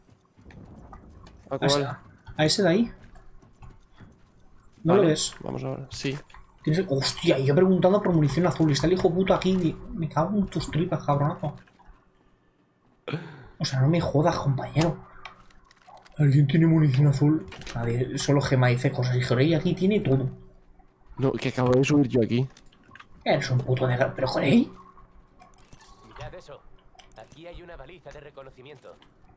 ¿A A ese, cuál? a ese de ahí. ¿No Vale, lo ves? Vamos a ver. Sí. Hostia, y yo preguntando por munición azul. Y está el hijo puto aquí. Me cago en tus tripas, cabronazo. O sea, no me jodas, compañero. ¿Alguien tiene munición azul? Nadie, solo Gema dice cosas. Y Jorey aquí tiene todo. No, que acabo de subir yo aquí. Eres un puto de... Pero Jorey. Mirad eso. Aquí hay una baliza de reconocimiento.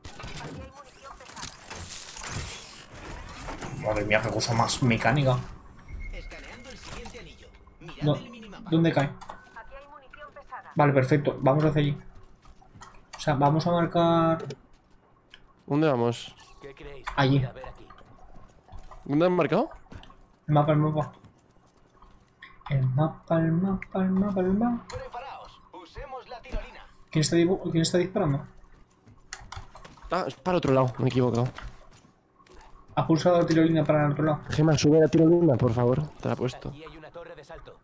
Madre mía, qué cosa más mecánica. Escaneando el siguiente anillo. Mirad No, el minimapa. ¿dónde cae? Aquí hay munición pesada. Vale, perfecto. Vamos hacia allí. O sea, vamos a marcar... ¿Dónde vamos? ¿Qué creéis? Allí. Voy a ver aquí. ¿Dónde han marcado? El mapa, el mapa. El mapa, el mapa, el mapa, el mapa. Preparaos. Usemos la tirolina. ¿Quién está disparando? Ah, es para el otro lado, me he equivocado. Ha pulsado la tirolina para el otro lado. Gema, sube la tirolina, por favor. Te la he puesto. Aquí hay una torre de salto.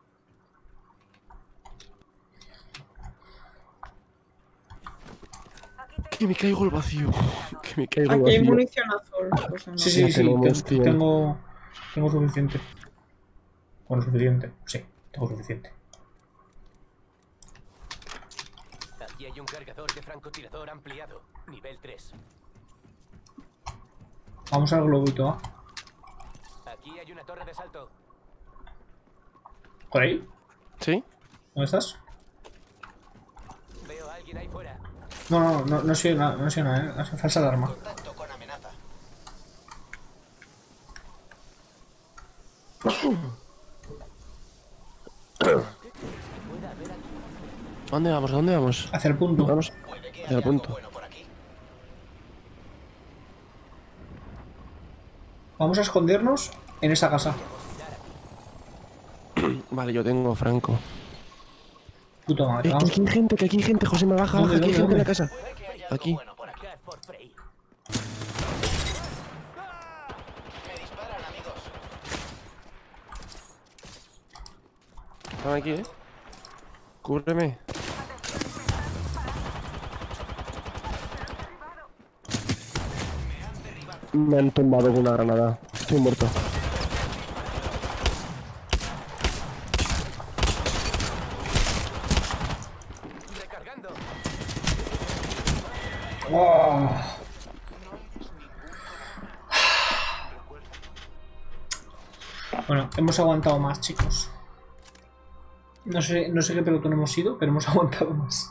Que me caigo al vacío. Que me caigo al Aquí hay vacío. munición azul. Pues no. Sí, Ya sí, sí. tenemos, tío. Tengo suficiente. Bueno, suficiente. Sí, tengo suficiente. Aquí hay un cargador de francotirador ampliado. Nivel 3. Vamos al globito, ¿ah? Aquí hay una torre de salto. ¿Por ahí? ¿Sí? ¿Dónde estás? Veo a alguien ahí fuera. No sé nada, no sé nada, ¿eh? Hace falsa alarma. Contacto con amenaza. ¿Dónde vamos? ¿Dónde vamos? Hacia el punto. Vamos Puede que hacia haya el punto. algo bueno por aquí. Vamos a escondernos en esa casa. Vale, yo tengo Franco. Puta madre, Que vamos. aquí hay gente, José, me baja, ¿Dónde, baja, aquí hay dónde, gente en la dónde? casa. Puede que haya algo Aquí. bueno por aquí. Acá es por Frey. Me disparan, amigos. Están aquí, Cúbreme. Me han tumbado con una granada. Estoy muerto. Recargando. Oh. Bueno, hemos aguantado más, chicos. No sé qué pelotón hemos ido, pero hemos aguantado más.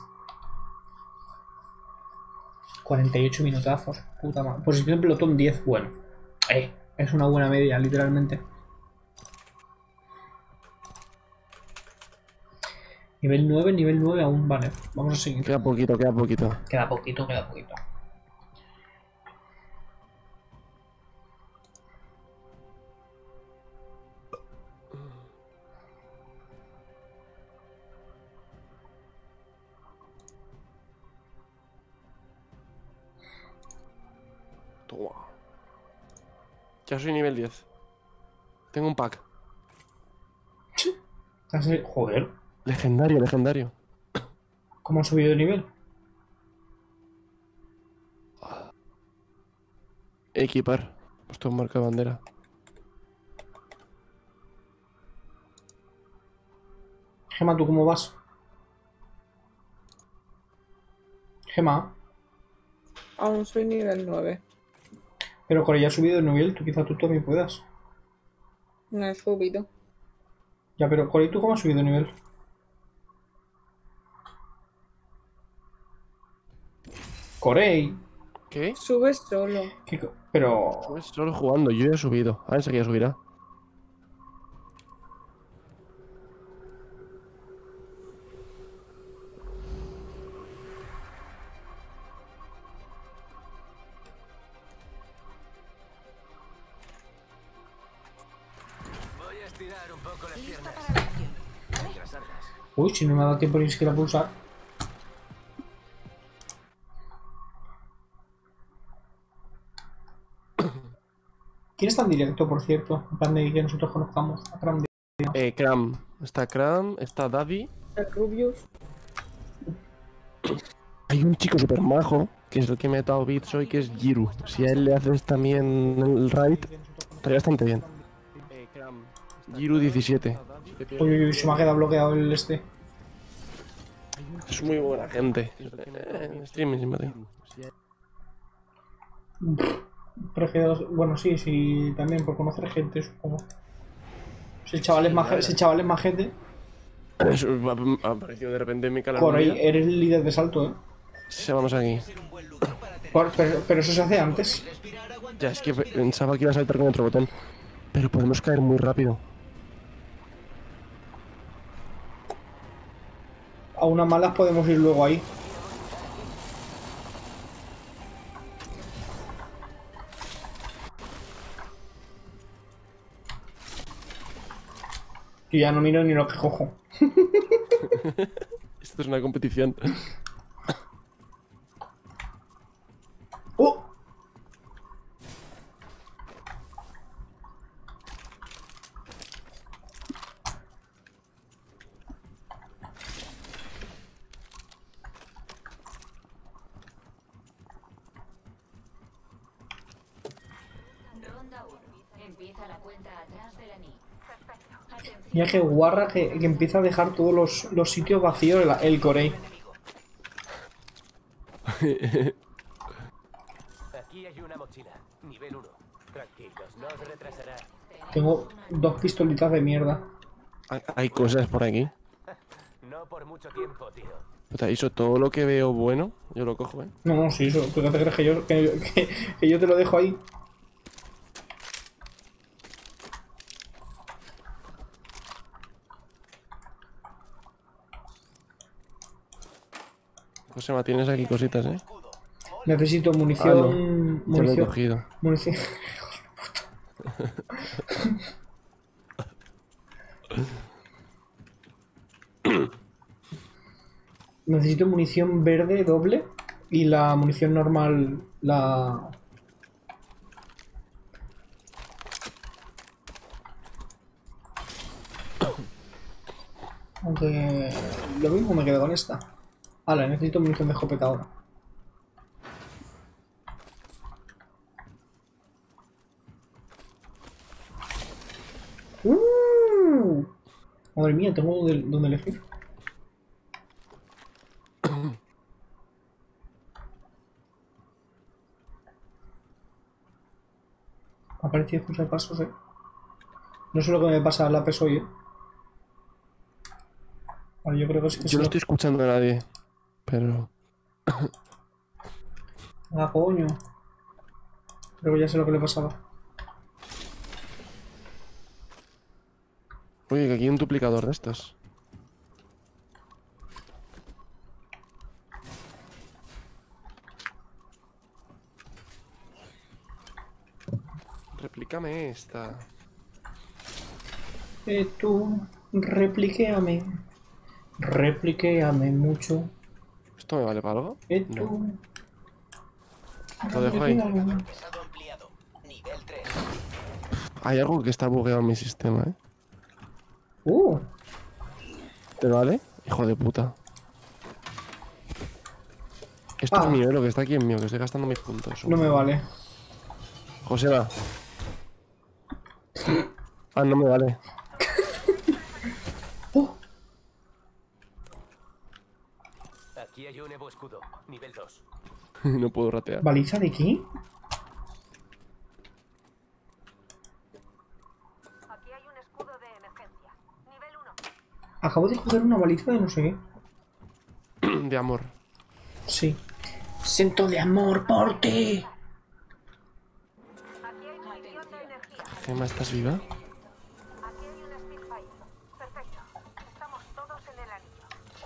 48 minutazos, puta madre. Posición pelotón 10, bueno. Es una buena media, literalmente. Nivel 9 aún, vale. Vamos a seguir. Queda poquito, queda poquito. Queda poquito, queda poquito. Toma. Ya soy nivel 10. Tengo un pack. Joder, Legendario, legendario. ¿cómo han subido de nivel? Equipar. Esto es marca de bandera. Gema, ¿tú cómo vas? Gema, Aún soy nivel 9. pero con ella ha subido de nivel, tú también puedas. No he subido. Ya, pero Corey, ¿tú cómo has subido de nivel? Corey, ¿Qué? Subes solo. pero... Pues solo jugando, yo ya he subido. A ver si ya subirá. Voy a estirar un poco las Listo piernas. para la acción. Mientras salgas. Uy, si no me ha dado tiempo ni siquiera a pulsar. ¿Quién está en directo, por cierto? En plan de que nosotros conozcamos a Cram. Cram. Está Cram, está Daddy. El Rubius. Hay un chico super majo, que es el que me ha dado bits hoy, que es Jiru. Si a él le haces también el raid, estaría bastante bien. Jiru 17. Uy, se me ha quedado bloqueado el este. Es muy buena gente. En streaming siempre. Prefiero, bueno, sí, sí, también por conocer gente, supongo. Si el chaval es majete, si el chaval es majete, Eso ha aparecido de repente en mi canal. por ahí eres el líder de salto, Sí, vamos aquí. Pero eso se hace antes. Ya, es que pensaba que iba a saltar con otro botón. Pero podemos caer muy rápido. A unas malas podemos ir luego ahí. Yo ya no miro ni lo que cojo. Esto es una competición. ¡Oh! Ronda 1. Empieza la cuenta atrás de la NI. Mira qué guarra que empieza a dejar todos los sitios vacíos el Corey. Aquí hay una mochila, nivel 1. Tranquilos, no os retrasará. Tengo 2 pistolitas de mierda. Hay cosas por aquí. No por mucho tiempo, tío. Puta, eso, todo lo que veo bueno, yo lo cojo, No, no, sí, eso. ¿Tú qué te crees que yo te lo dejo ahí? Josema, tienes aquí cositas, Necesito munición. Ya lo he munición. cogido. Munición. Necesito munición verde doble y la munición normal la... Aunque lo mismo me quedo con esta. Vale, necesito munición de escopeta ahora. Madre mía, tengo donde elegir. Ha parecido escuchar pasos, No sé lo que me pasa al lápiz hoy, Vale, yo creo que sí que Yo no estoy escuchando a nadie, pero... Ah, coño. Creo que ya sé lo que le pasaba. Oye, que aquí hay un duplicador de estos. Replícame esta. Tú, repliquéame. Repliquéame mucho. ¿Esto me vale para algo? Tú. Lo dejo ahí. Pesado ampliado. Nivel 3. Hay algo que está bugueado en mi sistema, Uh, ¿Te vale? Hijo de puta. Esto es mío, lo que está aquí es mío, que estoy gastando mis puntos. no me vale. Joseba. Ah, no me vale. Aquí hay un Evo escudo, nivel 2. No puedo ratear. ¿Baliza de qué? Aquí hay un escudo de emergencia. Nivel 1. Acabo de coger una baliza de no sé qué. De amor. Sí. Siento de amor por ti. Aquí hay munición de energía. Gemma, ¿estás viva? Aquí hay un Spitfire. Perfecto. Estamos todos en el anillo.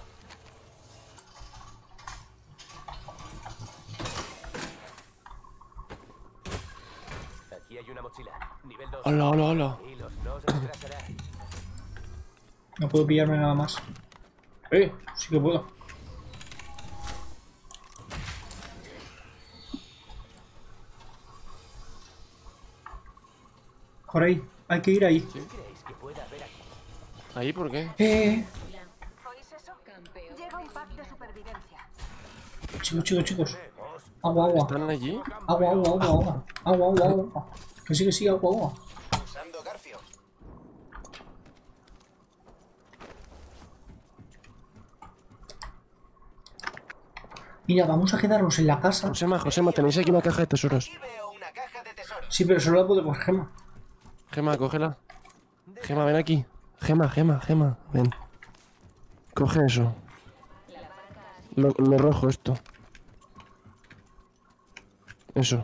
Aquí hay una mochila, nivel 2. Hola, hola, hola. Tranquilos, no os retrasará. No puedo pillarme nada más. Sí que puedo. Por ahí, hay que ir ahí. ¿Creéis que pueda haber aquí? ¿Ahí por qué? ¿Oís eso? Llega un pack de supervivencia. Chicos. Agua. ¿Están allí? Agua. Que sí, agua. Usando Garfio. Mira, vamos a quedarnos en la casa. Josema, tenéis aquí una caja de tesoros. Aquí veo una caja de tesoros. Sí, pero solo la puedo coger Gema. Gema, cógela. Gema, ven aquí. Gema, ven. Coge eso. Lo rojo, esto. Eso.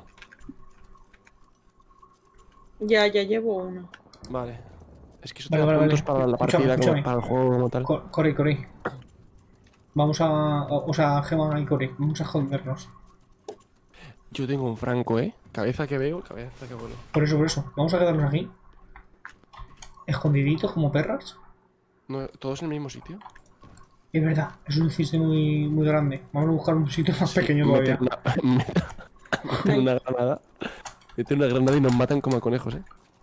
Ya llevo uno. Vale. Es que eso Vale, te da vale, puntos vale. para la Escúchame, partida, escúchame. para el juego como tal. Corre. Vamos a... O sea, Gema y Corey. Vamos a escondernos. Yo tengo un franco, Cabeza que veo, cabeza que vuelo. Por eso. Vamos a quedarnos aquí. Escondiditos como perras. No, todos en el mismo sitio. Es verdad, es un chiste muy grande. Vamos a buscar un sitio más pequeño todavía. Meten una granada. Meten una granada y nos matan como a conejos,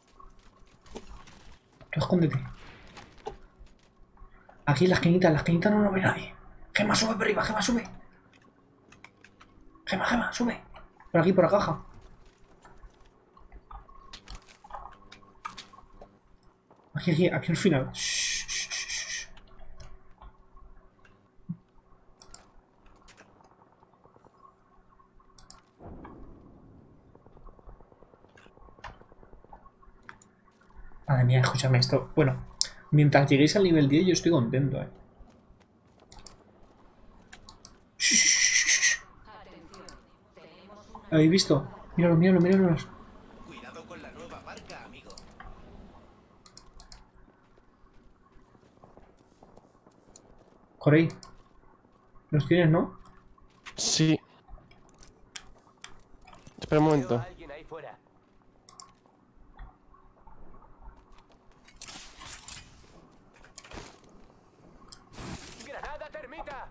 Tú escóndete. Aquí en la esquinita no lo ve nadie. Gema, sube por arriba, Gema, sube. Gema, sube. Por aquí, por la caja. Aquí al final. Shh. Madre mía, escúchame esto. Bueno, mientras lleguéis al nivel 10 yo estoy contento, Shh. ¿Habéis visto? Míralo. Cuidado con la nueva barca, amigo. Corey. ¿Los tienes, no? Sí. Espera un Veo a momento. alguien ahí fuera. ¡Granada termita!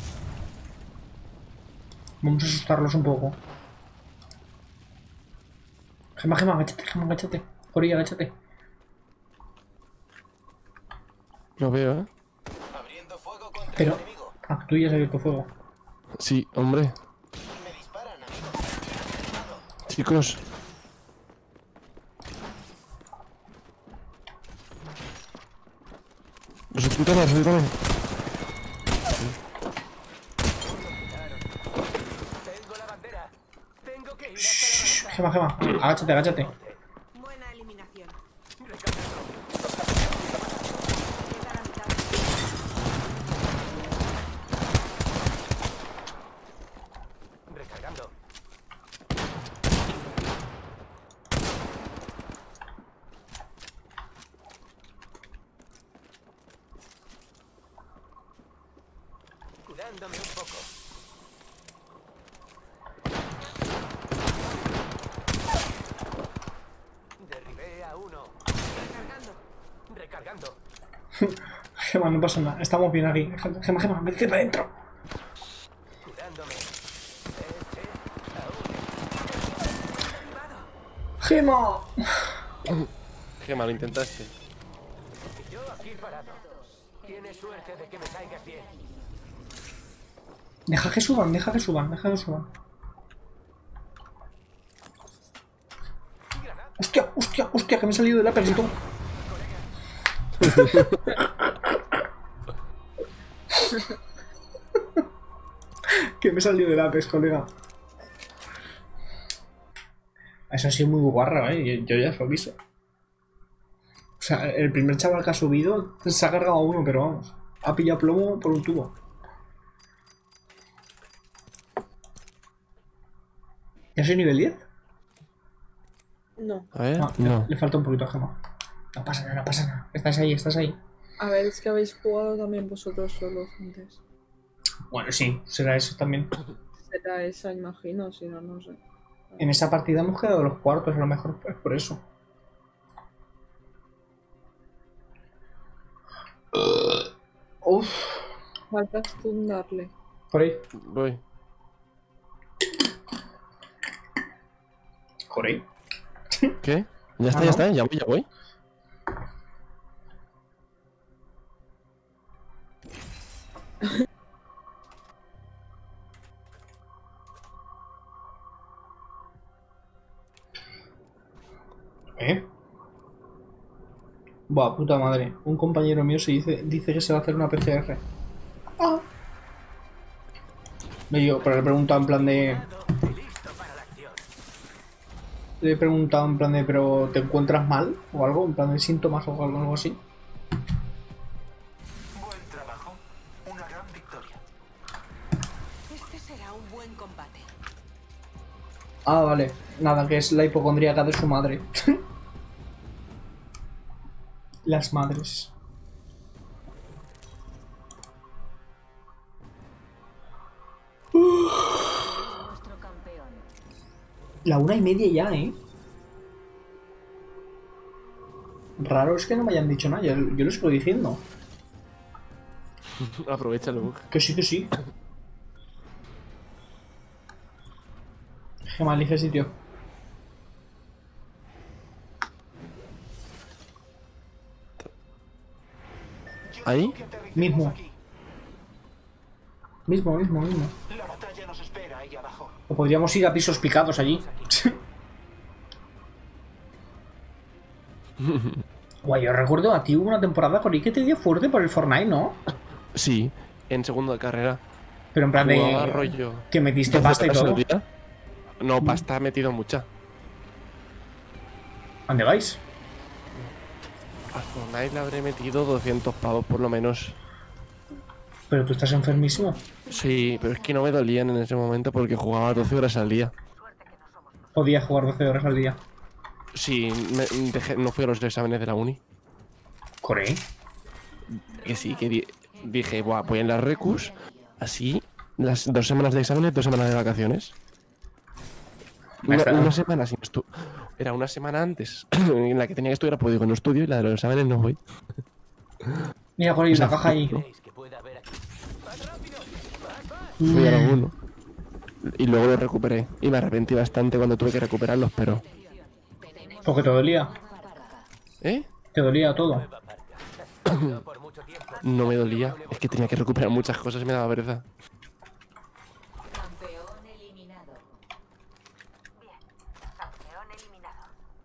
Vamos a asustarlos un poco. Gema, agáchate. Corey, agáchate. Lo veo, Abriendo fuego contra Pero... el enemigo. Ah, tú ya has abierto fuego. Sí, hombre. Me disparan, amigo. Chicos. Resucítame. Tengo la bandera. Tengo que ir hasta la Gema, agáchate. Buena eliminación. Recargando. Curándome un poco. Derribé a uno. Recargando. Gema, no pasa nada. Estamos bien aquí. Gema, métete para adentro. Curándome. Gema. Gema, lo intentaste. Yo aquí parado. Tienes suerte de que me caigas bien. Deja que suban. Hostia, que me he salido del Apex y todo. Que me he salido del Apex, colega. Eso ha sido muy guarra, yo ya os lo aviso. O sea, el primer chaval que ha subido se ha cargado a uno, pero vamos. Ha pillado plomo por un tubo. ¿Ya soy nivel 10? No. A ver, Ah, no. Le falta un poquito a Gema. No pasa nada. Estás ahí. A ver, es que habéis jugado también vosotros solos antes. Bueno, sí, será eso también. Será esa, imagino, si no, no sé. En esa partida hemos quedado los cuartos, a lo mejor es por eso. Uff, Falta darle. por ahí. Voy. Por ahí. ¿Qué? Ya está, Ah, ¿no? ya voy. ¿Eh? Buah, puta madre. Un compañero mío dice que se va a hacer una PCR. Ah. Pero le he preguntado en plan de... Le he preguntado en plan de, ¿pero te encuentras mal? O algo, en plan de síntomas o algo así. Buen trabajo. Una gran victoria. Este será un buen combate. Ah, vale. Nada, que es la hipocondríaca de su madre. Las madres. Nuestro campeón. La 1:30 ya, ¿eh? Raro es que no me hayan dicho nada, yo lo estoy diciendo. Aprovechalo. Que sí, que sí. Gema, elige sitio. ¿Ahí? Mismo. Mismo. La batalla nos espera ahí abajo. O podríamos ir a pisos picados allí. Guay, yo recuerdo a ti hubo una temporada con que te dio fuerte por el Fortnite, ¿no? Sí, en segundo de carrera. Pero en plan Jugaba de... rollo. Que metiste 12 pasta y horas al todo. día. No, pasta he metido mucha. ¿Dónde vais? Al Fortnite le habré metido 200 pavos por lo menos. Pero tú estás enfermísimo. Sí, pero es que no me dolían en ese momento porque jugaba 12 horas al día. Podía jugar 12 horas al día. Sí, no fui a los exámenes de la uni. ¿Coré? Que sí, que dije, buah, voy en las recus, así, las 2 semanas de exámenes, 2 semanas de vacaciones. Una semana sin era una semana antes en la que tenía que estudiar, pues digo, no estudio y la de los exámenes no voy. Mira, Coré, la caja ahí. Fui a alguno. Y luego lo recuperé. Y me arrepentí bastante cuando tuve que recuperarlos, pero... Porque te dolía. ¿Eh? Te dolía todo. No me dolía. Es que tenía que recuperar muchas cosas y me daba pereza. Campeón eliminado. Bien. Campeón eliminado.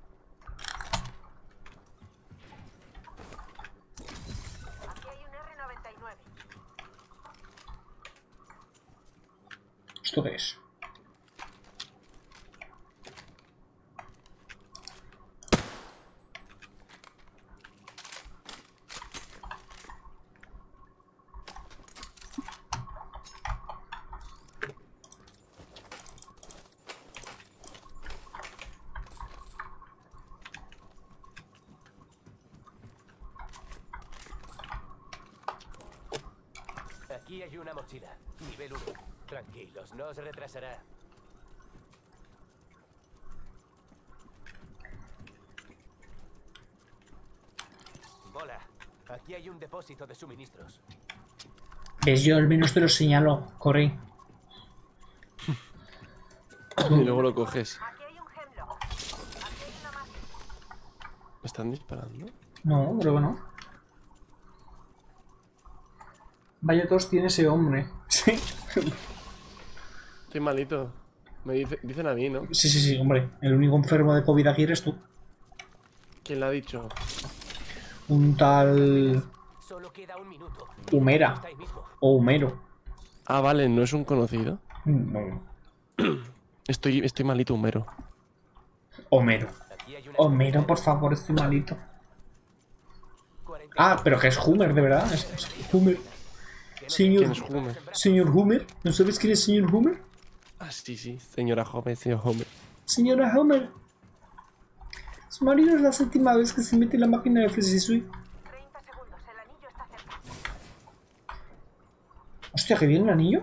Aquí hay un R99. ¿Esto qué es? Aquí hay una mochila. Nivel 1. Tranquilos, no os retrasará. Mola. Aquí hay un depósito de suministros. ¿Ves? Yo al menos te lo señalo, Corey. Y luego lo coges. Aquí hay un Hemlock. Aquí hay una más. ¿Me están disparando? No, creo que no. Vaya tos tiene ese hombre. Sí. Estoy malito. Dicen a mí, ¿no? Sí, hombre. El único enfermo de COVID aquí eres tú. ¿Quién lo ha dicho? Un tal... Solo queda un minuto. Humera. Está ahí mismo. O Humero. Ah, vale, ¿no es un conocido? No. Estoy malito, Homero. Homero. Aquí hay una Homero, por favor, estoy malito. Ah, pero que es Homer, de verdad. Es Homer. ¿Quién es Señor, Homer? señor Homer. ¿No sabes quién es señor Homer? Ah, sí, señora Homer, señor Homer. Señora Homer. Su marido es la 7ª vez que se mete en la máquina de Freezy Suite. 30 segundos. El anillo está cerca. Hostia, que viene el anillo.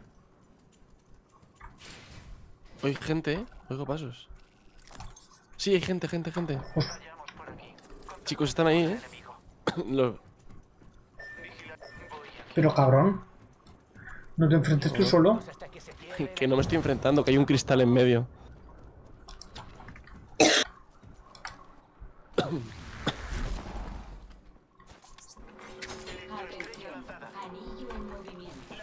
Oye, gente, ¿eh? Oigo pasos. Sí, hay gente. Chicos, están ahí, ¿eh? Pero cabrón. No te enfrentes tú solo. Que no me estoy enfrentando, que hay un cristal en medio. Atención. Anillo en movimiento.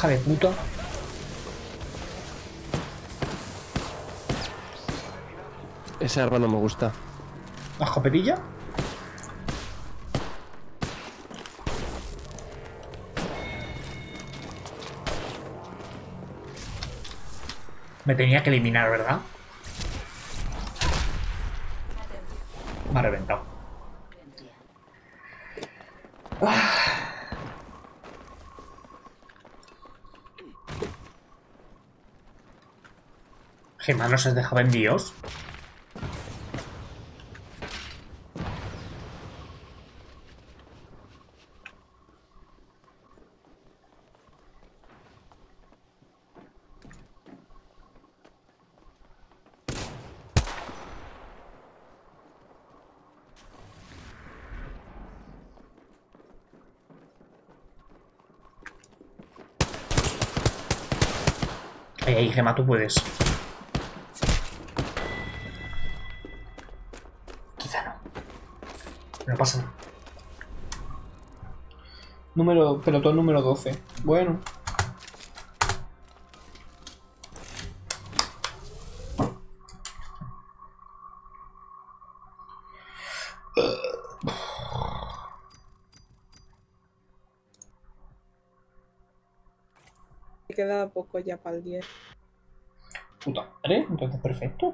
Hija de puta. Ese arma no me gusta. ¿La escopetilla? Me tenía que eliminar, ¿verdad? Me ha reventado. Gemma no se dejaba envíos. Ahí, Gemma, tú puedes. Quizá no. No pasa nada. Pelotón número 12. Bueno. Me queda poco ya para el 10. Puta madre, entonces perfecto.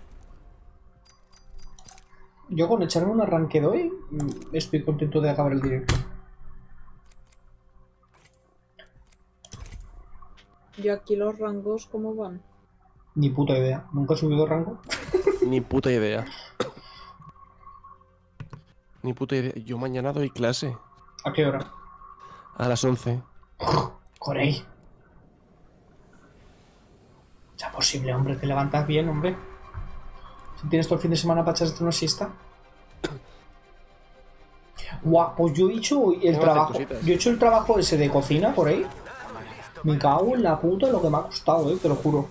Yo con echarme un arranque de hoy estoy contento de acabar el directo. Yo aquí los rangos, ¿cómo van? Ni puta idea. Nunca he subido rango. Ni puta idea. Ni puta idea. Yo mañana doy clase. ¿A qué hora? A las 11. Corey. Ya posible, hombre, te levantas bien, hombre. Si tienes todo el fin de semana para echarte una siesta. Guau, pues yo he hecho el Tengo trabajo. que hacer cositas. Yo he hecho el trabajo ese de cocina por ahí. Me cago en la puta lo que me ha costado, te lo juro.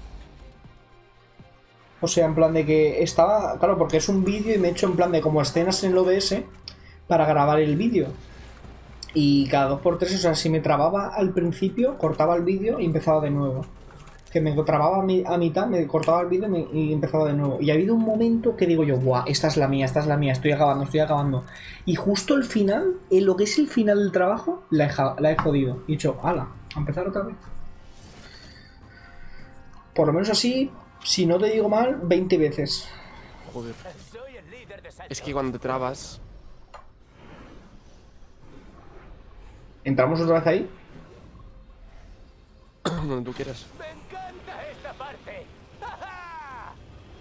O sea, en plan de que estaba... Claro, porque es un vídeo y me he hecho en plan de como escenas en el OBS para grabar el vídeo. Y cada 2x3, o sea, si me trababa al principio, cortaba el vídeo y empezaba de nuevo. Que me trababa a mitad, me cortaba el vídeo y empezaba de nuevo. Y ha habido un momento que digo yo, buah, esta es la mía, estoy acabando, estoy acabando. Y justo el final, en lo que es el final del trabajo, la he jodido. Y he dicho, ala, a empezar otra vez. Por lo menos así, si no te digo mal, 20 veces. Joder. Es que cuando te trabas... ¿Entramos otra vez ahí? Donde tú quieras. ¡Me encanta esta parte! ¡Ja, ja!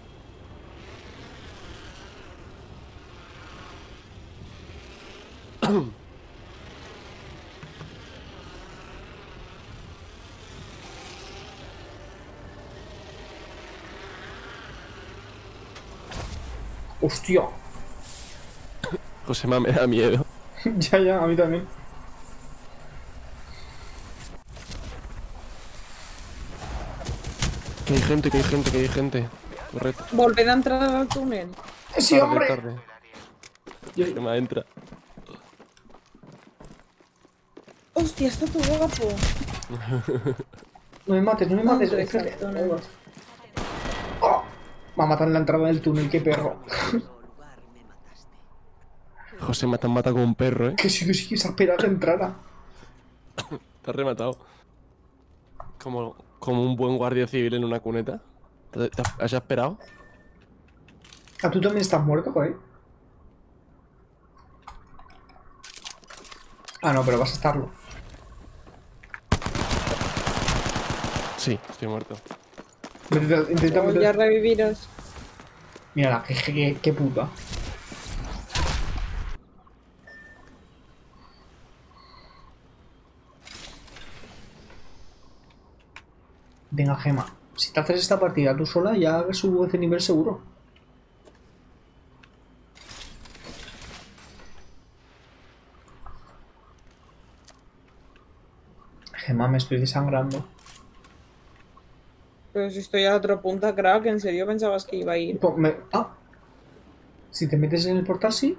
¡Hostia! Josema me da miedo. Ya, a mí también. Que hay gente, que hay gente, que hay gente. Correcto. Volver a entrar al túnel. ¡Sí, hombre! Tarde. Josema entra. Hostia, está todo guapo. No me mates, no me mates. ¿Dónde Espérate. está el túnel? ¡Oh! Me ha matado en la entrada del túnel, qué perro. Josema te han matado como un perro, ¿eh? Que sí, se ha esperado que entrara. Te has rematado. Como un buen guardia civil en una cuneta. ¿Has esperado? ¿Ah, tú también estás muerto, joder? Ah, no, pero vas a estarlo. Sí, estoy muerto. Intenta Voy a meter... reviviros. Mírala, qué puta. Venga, Gema. Si te haces esta partida tú sola, ya subo ese nivel seguro. Gema, me estoy desangrando. Pero si estoy a la otra punta, crack, ¿en serio pensabas que iba a ir? Ah. Si te metes en el portal, sí.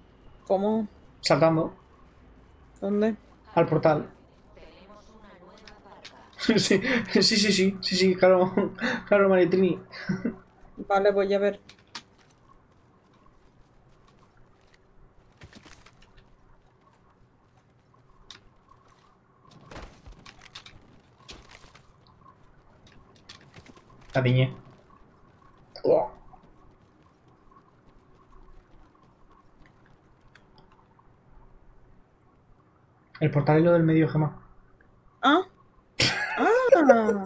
¿Cómo? Saltando ¿Dónde? al portal. Sí, claro, claro, Maritrini. Vale, voy a ver. La piñé. Oh. El portal es lo del medio, Gema. Ah. Ah.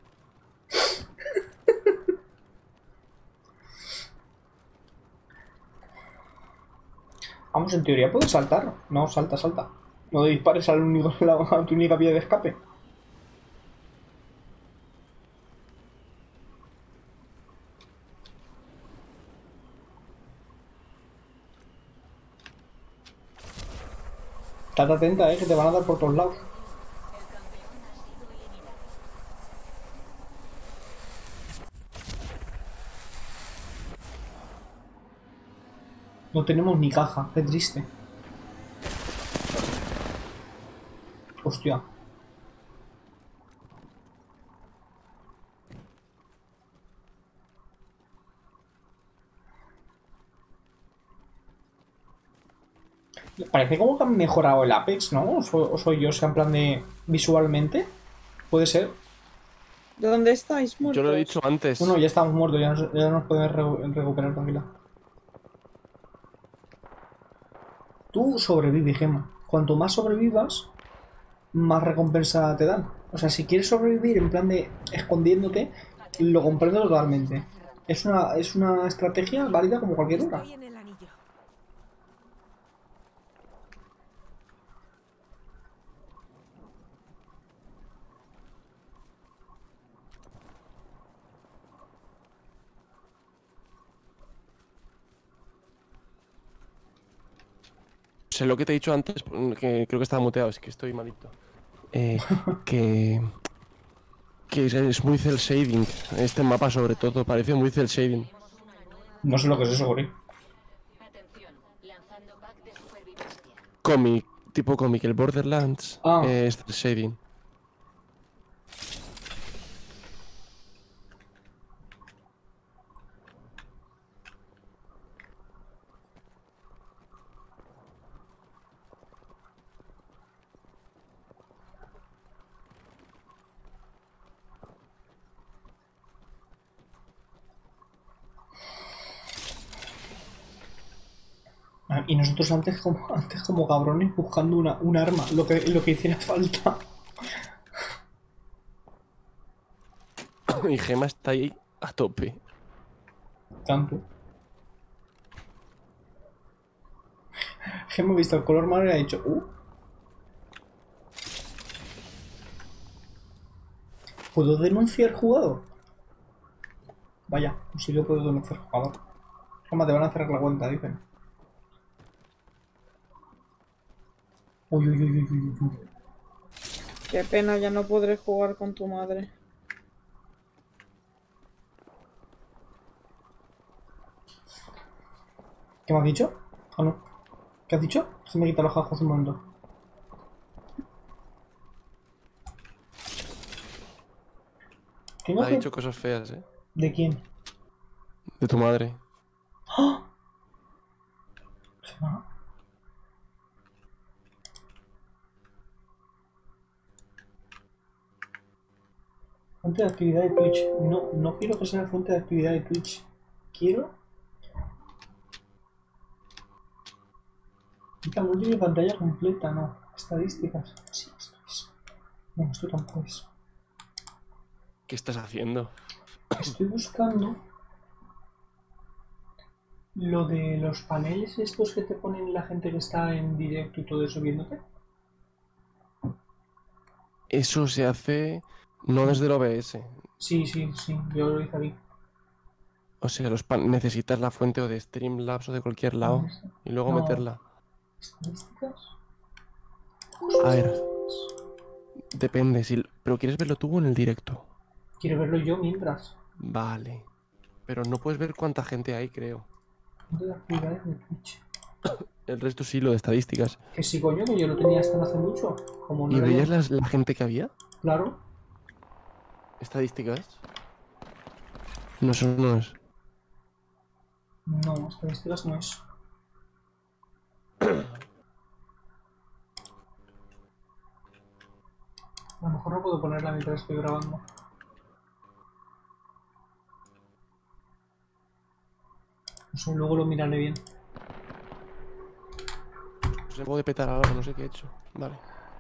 Vamos, en teoría puedes saltar. No, salta. No dispares al único, a tu única vía de escape. Estate atenta, que te van a dar por todos lados. No tenemos ni caja, qué triste. Hostia. Parece como que han mejorado el Apex, ¿no? O soy yo, o sea, en plan de visualmente. Puede ser. ¿De dónde estáis muertos? Yo lo he dicho antes. Bueno, ya estamos muertos, ya nos podemos recuperar, tranquila. Tú sobrevive, Gema. Cuanto más sobrevivas, más recompensa te dan. O sea, si quieres sobrevivir en plan de escondiéndote, lo comprendo totalmente. Es una estrategia válida como cualquier otra. Estoy en el anillo. Sé lo que te he dicho antes, que creo que estaba muteado, es que estoy malito. Que es muy cel shading. Este mapa, sobre todo, parece muy cel shading. No sé lo que es eso, Gori. Atención, lanzando pack de supervivencia. Cómic, tipo cómic, el Borderlands Ah. es cel shading. Y nosotros antes como cabrones buscando un arma, lo que hiciera falta. Y Gema está ahí a tope. Tanto. Hemos visto el color malo y ha dicho, ¿puedo denunciar jugador? Vaya, sí lo puedo denunciar jugador. Gema, te van a cerrar la cuenta, dicen. Uy. Qué pena, ya no podré jugar con tu madre. ¿Qué me has dicho? Ah, no. ¿Qué has dicho? Se me quita los ajos un momento. Tengo Ha que... dicho cosas feas, ¿eh? ¿De quién? De tu madre. ¡Ah! ¿Será? Fuente de actividad de Twitch. No quiero que sea la fuente de actividad de Twitch. Quiero... Quita múltiple pantalla completa, no. Estadísticas. Sí, esto es. No, esto tampoco es. ¿Qué estás haciendo? Estoy buscando lo de los paneles estos que te ponen la gente que está en directo y todo eso viéndote. Eso se hace no desde el OBS. Sí, yo lo hice aquí. O sea, necesitas la fuente o de Streamlabs o de cualquier lado y luego No. meterla. ¿Estadísticas? A ver, depende, pero ¿quieres verlo tú o en el directo? Quiero verlo yo mientras. Vale, pero no puedes ver cuánta gente hay, creo. Fuente de actividades de Twitch. El resto sí, lo de estadísticas. Que sí, coño, que yo lo tenía hasta no hace mucho. Como no ¿Y era veías ya- la gente que había? Claro. ¿Estadísticas? No, eso no es. No, estadísticas no es. A lo mejor no puedo ponerla mientras estoy grabando. No sé, luego lo miraré bien. Se puede petar ahora, no sé qué he hecho. Vale.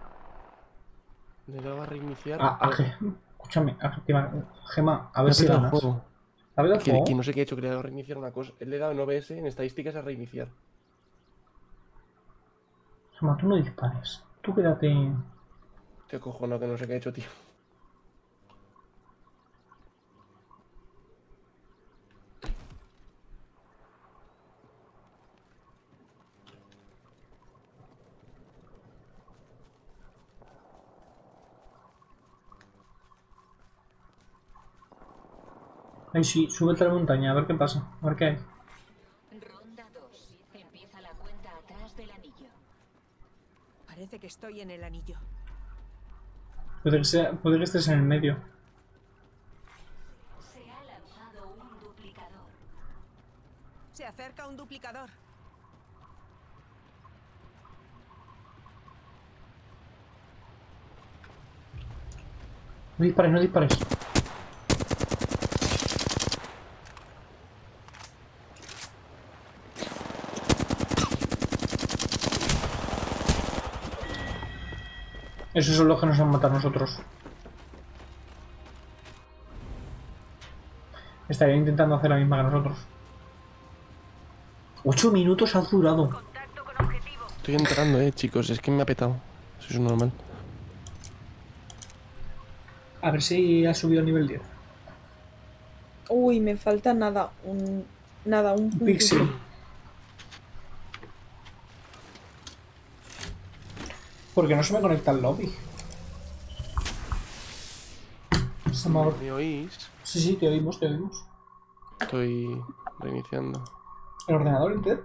Le daba a reiniciar. Escúchame, Gema, a ver si ganas. ¿Ha habido Que juego? no sé qué he hecho, que le he dado a reiniciar una cosa. Él le he dado en OBS, en estadísticas, a reiniciar. Gema, tú no dispares. Tú quédate. Te cojono que no sé qué he hecho, tío. Ay, sí, súbete a la montaña, a ver qué pasa. A ver qué hay. Ronda 2. Empieza la cuenta atrás del anillo. Parece que estoy en el anillo. Puede que estés en el medio. Se ha lanzado un duplicador. Se acerca un duplicador. No dispares, no dispares. Esos son los que nos han matado a nosotros. Estaría intentando hacer la misma que nosotros. 8 minutos ha durado. Contacto con objetivo. Estoy entrando, chicos. Es que me ha petado. Eso es normal. A ver si ha subido a nivel 10. Uy, me falta nada. Un punto. Pixel. Porque no se me conecta el lobby. Se me ha- ¿Me oís? Sí, sí, te oímos, te oímos. Estoy reiniciando. ¿El ordenador entero?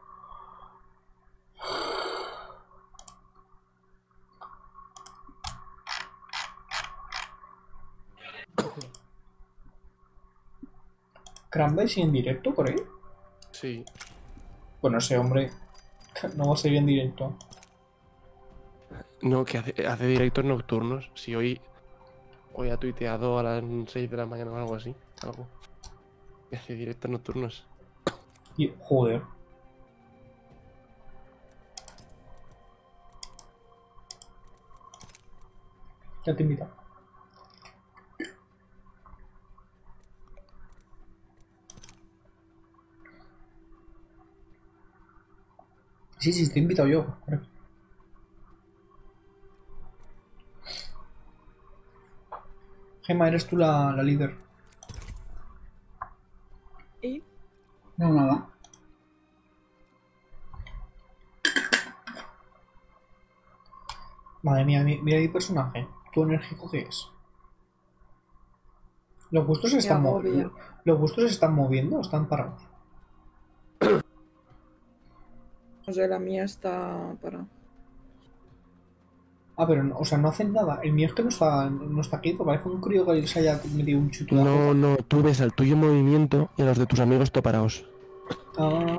¿Cranberry sigue en directo por ahí? Sí. Bueno, ese hombre no va a seguir en directo. No, que hace directos nocturnos. Si hoy ha tuiteado a las 6 de la mañana o algo así. Algo. Y hace directos nocturnos. Y, joder. Ya te invito. Sí, sí, te he invitado yo. Gemma, eres tú la líder. ¿Y? No, nada. Madre mía, mira mi personaje. ¿Tu enérgico qué es? ¿Los gustos se están agobia. moviendo? ¿Los gustos se están moviendo o están parados? O sea, la mía está para. Ah, pero no, o sea, no hacen nada. El mío es que no está quieto. Parece un crío que se haya metido un chutazo. No, no, tú ves al tuyo en movimiento y a los de tus amigos toparaos. Ah.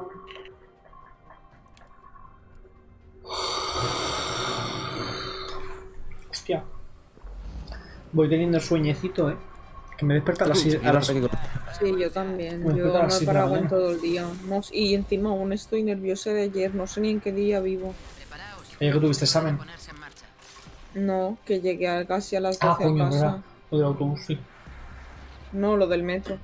Hostia. Voy teniendo sueñecito, Que me despierta a las 6 Sí, yo también. Bueno, Yo pues a no las he 7 de la parado en mañana. todo el día. No, y encima aún estoy nerviosa de ayer. No sé ni en qué día vivo. Ayer que tuviste examen. No, que llegué casi a las 12 a Coño, casa. ¿verdad? Lo del autobús, sí. No, lo del metro.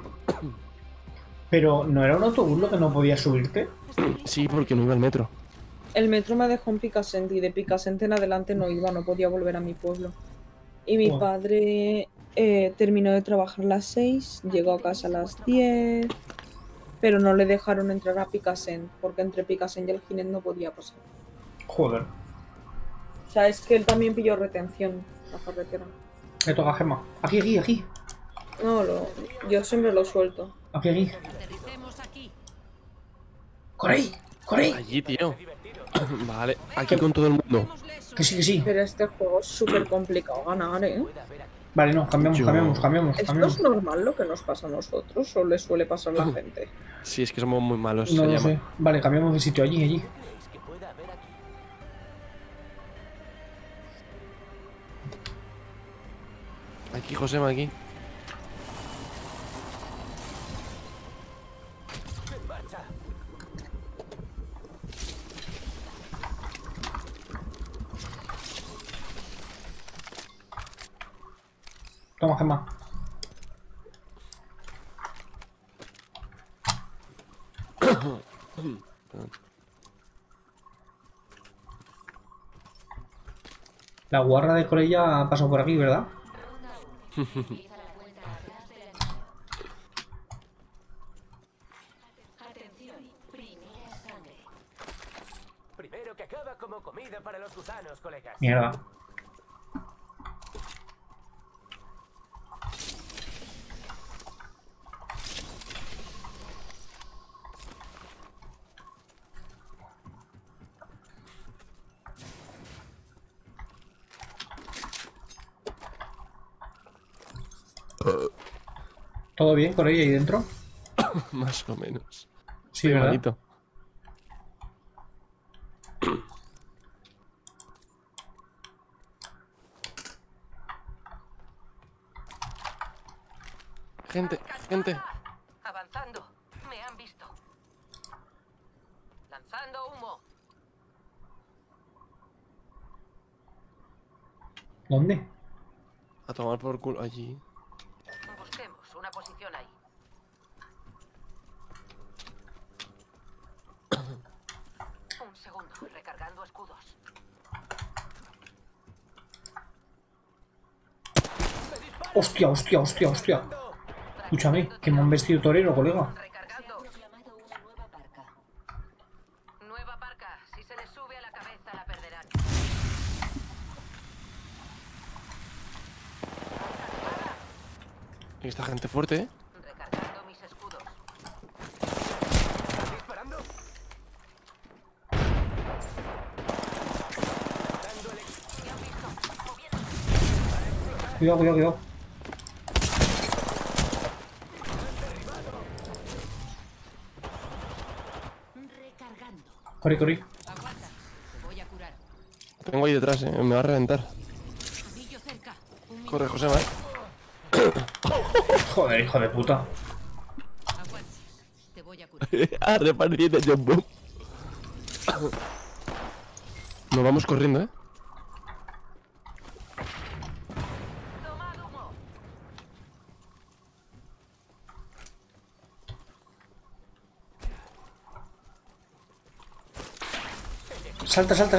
Pero, ¿no era un autobús lo que no podía subirte? Sí, porque no iba al metro. El metro me dejó en Picassent y de Picassent en adelante no iba, no podía volver a mi pueblo. Y mi Joder. padre terminó de trabajar a las 6, llegó a casa a las 10, pero no le dejaron entrar a Picassent, porque entre Picassent y el Ginet no podía pasar. Joder. O sea, es que él también pilló retención, la carretera. Me toca Gemma. Aquí. No, yo siempre lo suelto. Aquí. ¡Corre! Allí, tío. Vale, aquí con todo el mundo. Que sí. Pero este juego es súper complicado ganar, ¿eh? Vale, no, cambiamos, Yo- cambiamos. ¿Esto es normal lo que nos pasa a nosotros o le suele pasar a la gente? Sí, es que somos muy malos. No se lo llama. sé. Vale, cambiamos de sitio, allí. ¿Creéis que pueda haber aquí? Aquí, Josema, aquí. ¡En marcha! Toma, Gemma. La guarra de Corella ha pasado por aquí, ¿verdad? Empieza la cuenta atrás del anillo. Atención, primera sangre. Primero que acaba como comida para los gusanos, colegas. Mierda. ¿Todo bien, Corella, ahí dentro? Más o menos. Sí, Qué ¿verdad? bonito. Gente. Avanzando. Me han visto. Lanzando humo. ¿Dónde? A tomar por culo allí. Busquemos una posición ahí. Un segundo. Recargando escudos. ¡Hostia! Escúchame, que me han vestido torero, colega. Recargando. Proclamado una nueva parca. Nueva parca. Si se les sube a la cabeza la perderán. Esta gente fuerte, ¿eh? Recargando mis escudos. ¿Estás disparando? Dando el Me han visto. Moviendo. Cuidado. Recargando. Corre. Aguanta. Te voy a curar. Tengo ahí detrás, me va a reventar. Anillo cerca. Un Corre, Josema, ¿eh? Joder, hijo de puta. Aguanta. Te voy a curar. Repartiendo John Boom. Nos vamos corriendo, ¿eh? Tomad humo. Salta. 30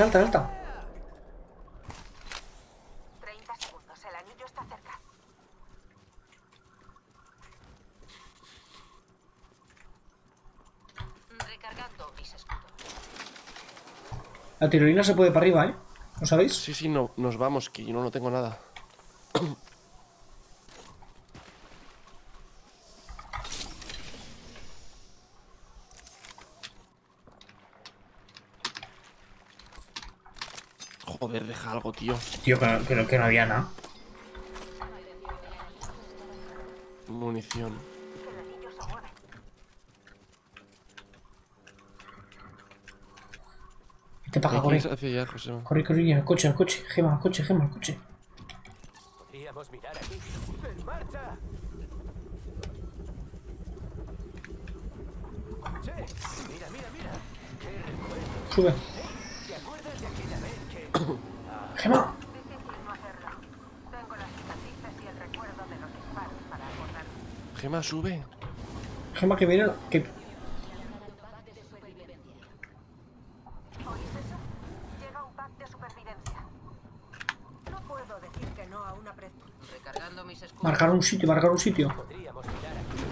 segundos. El anillo está cerca. Recargando mis escudos. La tirolina se puede para arriba, ¿eh? ¿Lo sabéis? Sí, no, nos vamos, que yo no tengo nada. Joder, deja algo, tío. Tío, que no había nada. Munición. El anillo se mueve. Vete para acá, Hay que ir corre. hacia allá, Josema. Corre, niña, el coche. Gema, el coche. Podríamos mirar aquí. ¡En marcha! Che, mira. ¡Qué recuerdo! Sube. ¿Te acuerdas de aquella vez que... Gema. Difícil no hacerlo. Tengo las cicatrices y el recuerdo de los disparos para acordarme. Gema, sube. Gema, que viene. Que... ¿Oís eso? Llega un pack de supervivencia. No puedo decir que no a una presa. Recargando mis escudos. Marcar un sitio. Podríamos mirar aquí.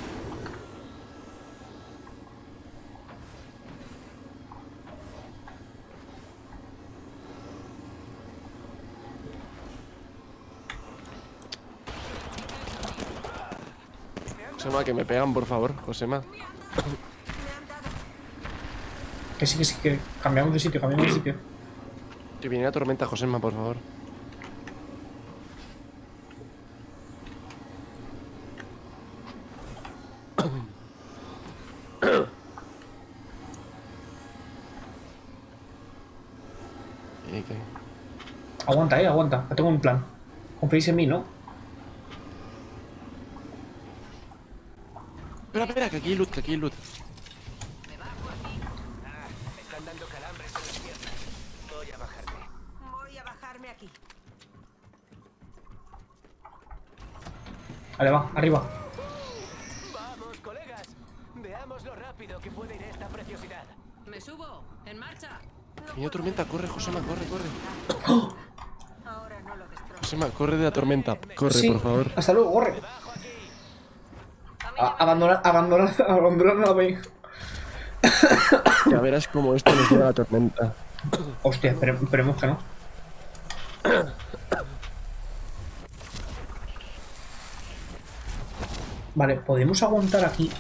Josema, que me pegan, por favor, Josema. Que sí, que cambiamos de sitio. Que viene la tormenta, Josema, por favor. Aguanta, aguanta. Que tengo un plan. Confiéis en mí, ¿no? Espera, que aquí hay loot, que aquí hay loot. Me están dando calambres en las piernas. Voy a bajarme. Voy a bajarme aquí. Vale, va, arriba. Vamos, colegas. Veamos lo rápido que puede ir esta preciosidad. Me subo. En marcha. Pequeña tormenta, corre, Josema, corre. Ahora no lo destrozo. Josema, corre de la tormenta. Corre, Sí. por favor. Hasta luego, corre. Abandonadme. Ya verás cómo esto nos lleva a la tormenta. Hostia, esperemos que no. Vale, podemos aguantar aquí.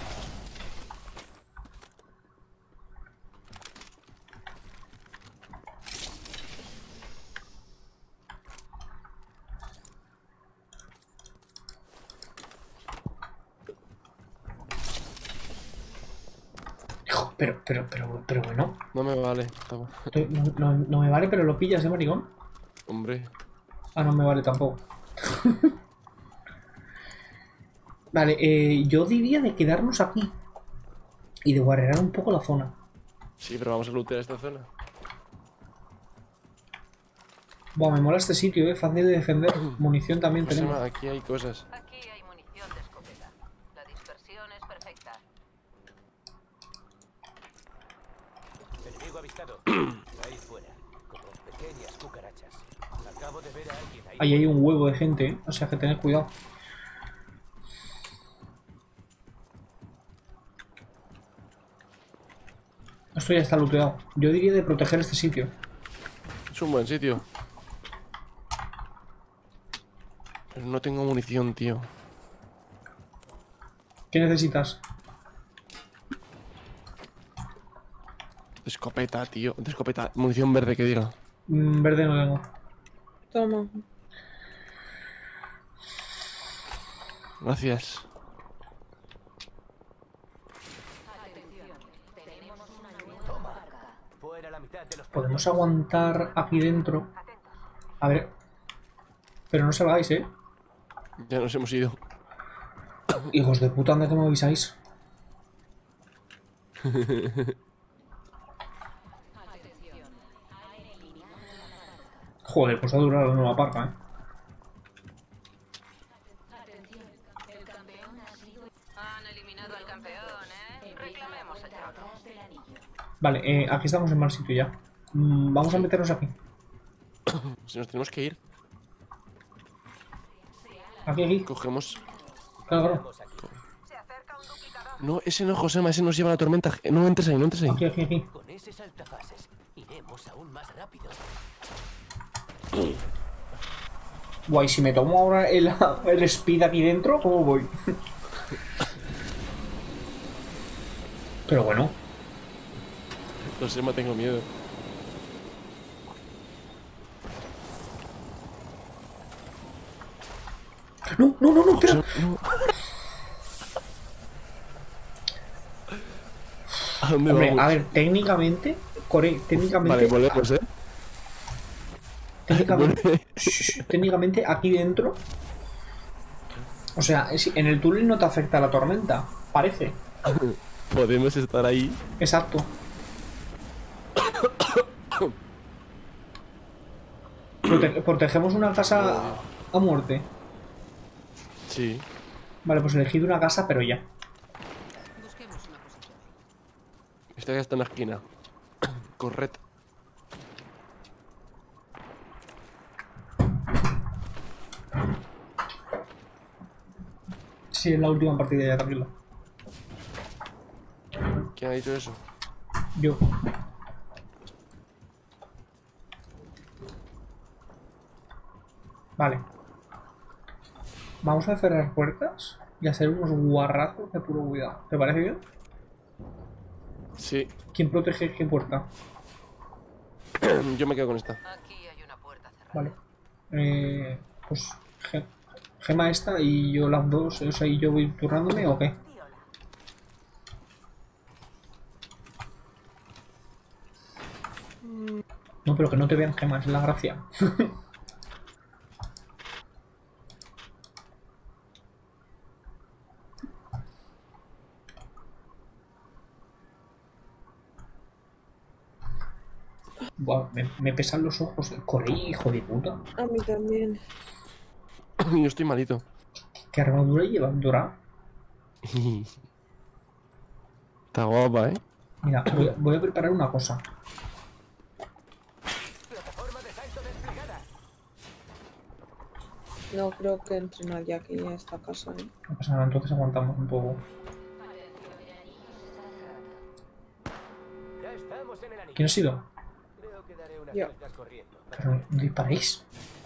Hijo, pero bueno. No me vale. Toma. No me vale, pero lo pillas, maricón. Hombre. Ah, no me vale tampoco. Vale, yo diría de quedarnos aquí. Y de guarrear un poco la zona. Sí, pero vamos a lootear esta zona. Buah, me mola este sitio, fácil de defender. Munición también Josema, tenemos. aquí hay cosas. Aquí hay munición de escopeta. La dispersión es perfecta. Enemigo avistado. Ahí fuera. Como pequeñas cucarachas. Acabo de ver a alguien ahí. Ahí hay un huevo de gente, o sea que tened cuidado. Esto ya está looteado. Yo diría de proteger este sitio. Es un buen sitio. Pero no tengo munición, tío. ¿Qué necesitas? De escopeta, tío. De escopeta. Munición verde, que diga. Verde no tengo. Toma. Gracias. Fuera la mitad de los Podemos aguantar aquí dentro. A ver. Pero no salgáis, Ya nos hemos ido. Hijos de puta, anda que me avisáis. Joder, pues ha durado la nueva parca, Han eliminado al campeón, Reclamemos el trono. Vale, aquí estamos en mal sitio ya. Vamos a meternos aquí. Si nos tenemos que ir, Aquí. cogemos. Claro. No, ese no, Josema, ese nos lleva a la tormenta. No entres ahí, no entres ahí. Aquí. Con ese saltafases iremos aún más rápido. Guay, si me tomo ahora el speed aquí dentro, ¿cómo voy? Pero bueno. Josema, tengo miedo. No, espera. No. ¿A dónde Hombre, vamos? a ver, técnicamente, Vale, volvemos, técnicamente aquí dentro, o sea, en el túnel no te afecta la tormenta, parece. Podemos estar ahí. Exacto. Protegemos una casa a muerte. Sí. Vale, pues elegid una casa, pero ya. Busquemos una posición. Esta ya está en la esquina. Corred. Sí, es la última partida ya, tranquilo. ¿Quién ha dicho eso? Yo. Vale. Vamos a cerrar puertas y hacer unos guarrazos de puro cuidado. ¿Te parece bien? Sí. ¿Quién protege qué puerta? Yo me quedo con esta. Aquí hay una puerta cerrada. Vale. Pues Gema esta y yo las dos, o sea, y yo voy turnándome o qué. No, pero que no te vean gemas, es la gracia. Buah, me pesan los ojos. Corre, hijo de puta. A mí también. Yo estoy malito. ¿Qué armadura lleva Dora? Está guapa, ¿eh? Mira, voy a preparar una cosa. Plataforma de salto desplegada. No creo que entre nadie aquí en esta casa, ¿eh? No pasa nada, entonces aguantamos un poco. Ya estamos en el anillo. ¿Quién ha sido? Creo que daré unas Yo. vueltas corriendo. Pero no disparéis.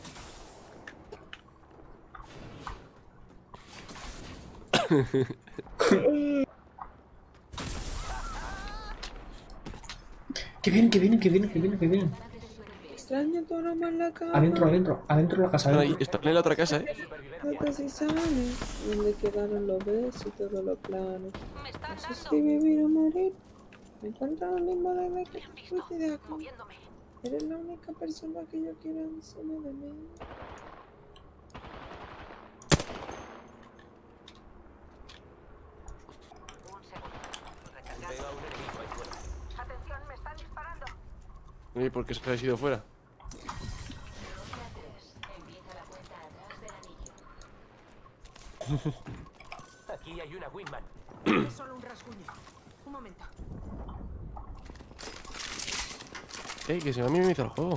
Que vienen, que vienen, que vienen, que vienen, que vienen. Extraño tu aroma en la cama. Adentro, adentro, adentro de la casa. Están ahí, Adentro. están en la otra casa, ¿eh? Vete si sale. Donde quedaron los besos y todos los planes. No sé si vivir o morir. Me encuentro en el limbo desde que fuiste de aquí. Eres la única persona que yo quiero encima de mí. Veo a un enemigo ahí fuera. Atención, me están disparando. ¿Y por qué se ha ido fuera? Empieza la cuenta atrás del anillo. Aquí hay una Wingman. Es solo un rasguño. Un momento. Que se me ha minimizado el juego.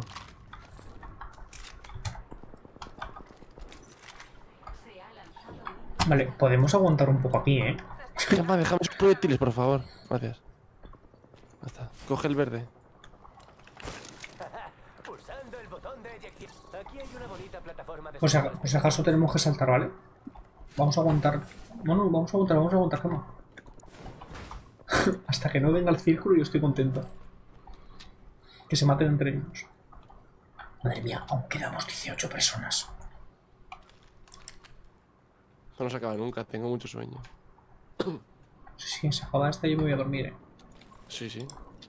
Vale, podemos aguantar un poco aquí, ¿eh? Déjame esos proyectiles, por favor. Gracias. Ya está. Coge el verde. Pulsando el botón de eyección. Aquí hay una bonita plataforma de Por si acaso tenemos que saltar, ¿vale? Vamos a aguantar. Bueno, vamos a aguantar, Gema. Hasta que no venga el círculo yo estoy contento. Que se maten entre ellos. Madre mía, aún quedamos 18 personas. Esto no se acaba nunca, tengo mucho sueño. Sí, se acaba esta y yo me voy a dormir, ¿eh? Sí, sí.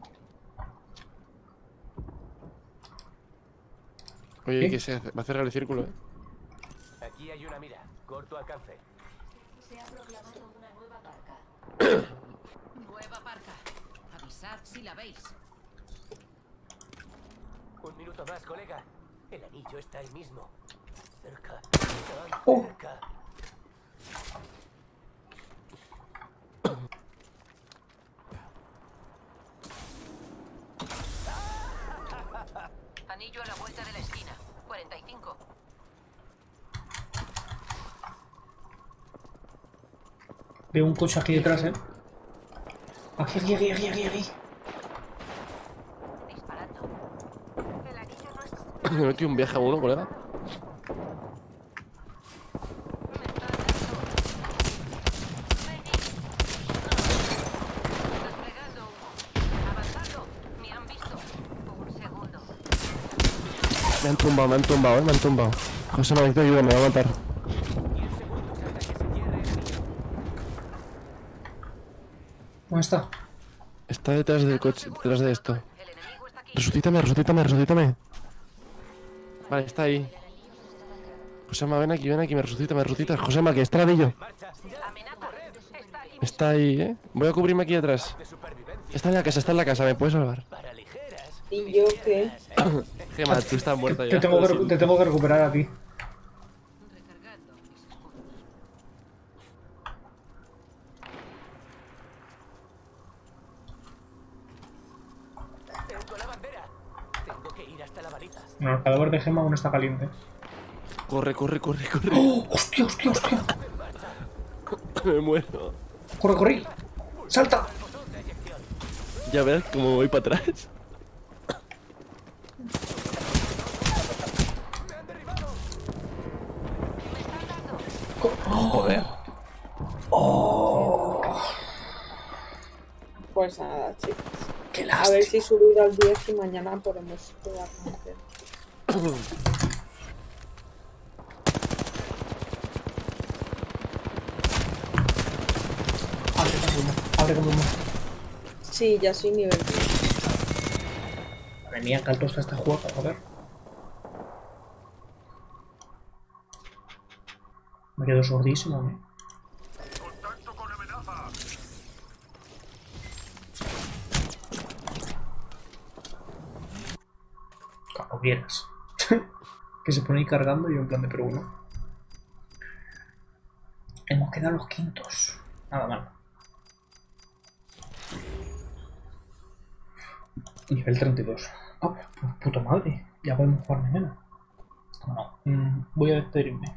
Oye, ¿Qué? que se hace? Va a cerrar el círculo, ¿eh? Aquí hay una mira. Corto alcance. Se ha proclamado una nueva parca. Nueva parca. Avisad si la veis. Un minuto más, colega. El anillo está ahí mismo. Cerca. Tan Oh. cerca. Anillo a la vuelta de la esquina. 45. Veo un coche aquí detrás, ¿eh? Aquí. Disparando. El anillo no es... Me he metido un viaje a uno, colega. Desplegando humo. Avanzando. Me han visto. Un segundo. Me han tumbado, me han tumbado. José, me necesito ayuda, me va a matar. 10 segundos hasta que se cierre el anillo. ¿Dónde está? Está detrás del coche, detrás de esto. Resucítame. Vale, está ahí. Josema, ven aquí, me resucitas. Josema, que está ladillo. Está ahí, ¿eh? Voy a cubrirme aquí atrás. Está en la casa, me puedes salvar. ¿Y yo qué? Gema, tú estás muerta Te ya. tengo que recuperar a ti. Tengo la bandera. Tengo que ir hasta la varita. No, el cadáver de Gema aún está caliente. Corre. ¡Oh! ¡Hostia! Me muero. ¡Corre! ¡Salta! Ya ves cómo voy para atrás. Joder. Pues nada, chicos. ¡Qué A lástima! ver si subir al 10 y mañana podemos jugar. Abre como humo. Sí, ya soy nivel 10. Madre mía, qué alto está este juego, joder. Me quedo sordísimo, ¿eh? Contacto con amenaza. Como quieras. Que se pone ahí cargando y yo en plan de pero bueno. Hemos quedado los quintos. Nada mal. Nivel 32. Ah, pues puta madre. Ya podemos jugar mañana. No, voy a despedirme.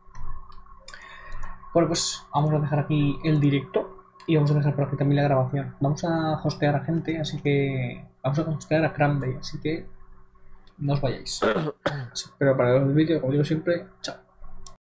Bueno, pues vamos a dejar aquí el directo y vamos a dejar por aquí también la grabación. Vamos a hostear a gente, así que... Vamos a hostear a Cranberry, así que no os vayáis. Pero para el vídeo, como digo siempre, chao.